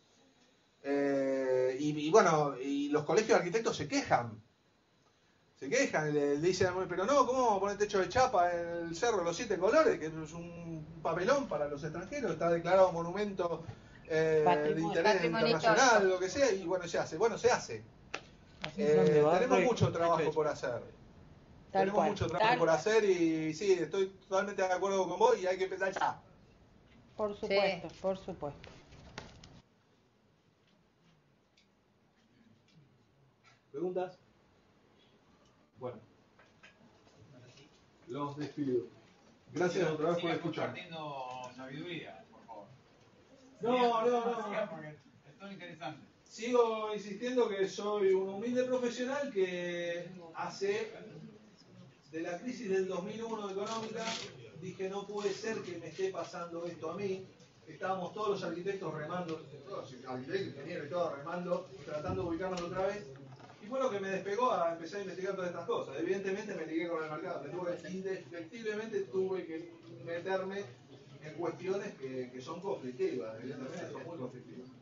S2: Eh, y, y bueno, y los colegios de arquitectos se quejan. Se quejan, le, le dicen, pero no, ¿cómo vamos a poner techo de chapa en el Cerro de los Siete Colores? Que es un papelón para los extranjeros, está declarado monumento eh, de
S6: Patrimonio,
S2: interés
S6: patrimonio
S2: internacional,
S6: histórico.
S2: lo que sea, y bueno, se hace. Bueno, se hace.
S12: Así son de
S2: Eh,
S12: barro
S2: tenemos
S12: y-
S2: mucho trabajo por hacer.
S3: Tal
S2: tenemos
S3: cual,
S2: mucho trabajo
S3: tal
S2: por
S3: cual.
S2: hacer y sí, estoy totalmente de acuerdo con vos y hay que empezar ya.
S3: Por supuesto, por supuesto.
S2: ¿Preguntas? Bueno. Los despido. Gracias otra vez por
S13: Siga
S2: escuchar.
S13: compartiendo sabiduría, por favor.
S2: No, no, no.
S13: Siga porque es todo interesante.
S2: Sigo insistiendo que soy un humilde profesional que hace de la crisis del dos mil uno económica dije no puede ser que me esté pasando esto a mí. Estábamos todos los arquitectos remando, todos los arquitectos, ingenieros y todos remando, tratando de ubicarnos otra vez. Y fue lo que me despegó a empezar a investigar todas estas cosas. Evidentemente me ligué con el mercado, me tuve, indefectiblemente tuve que meterme en cuestiones que, que son conflictivas, evidentemente son muy conflictivas.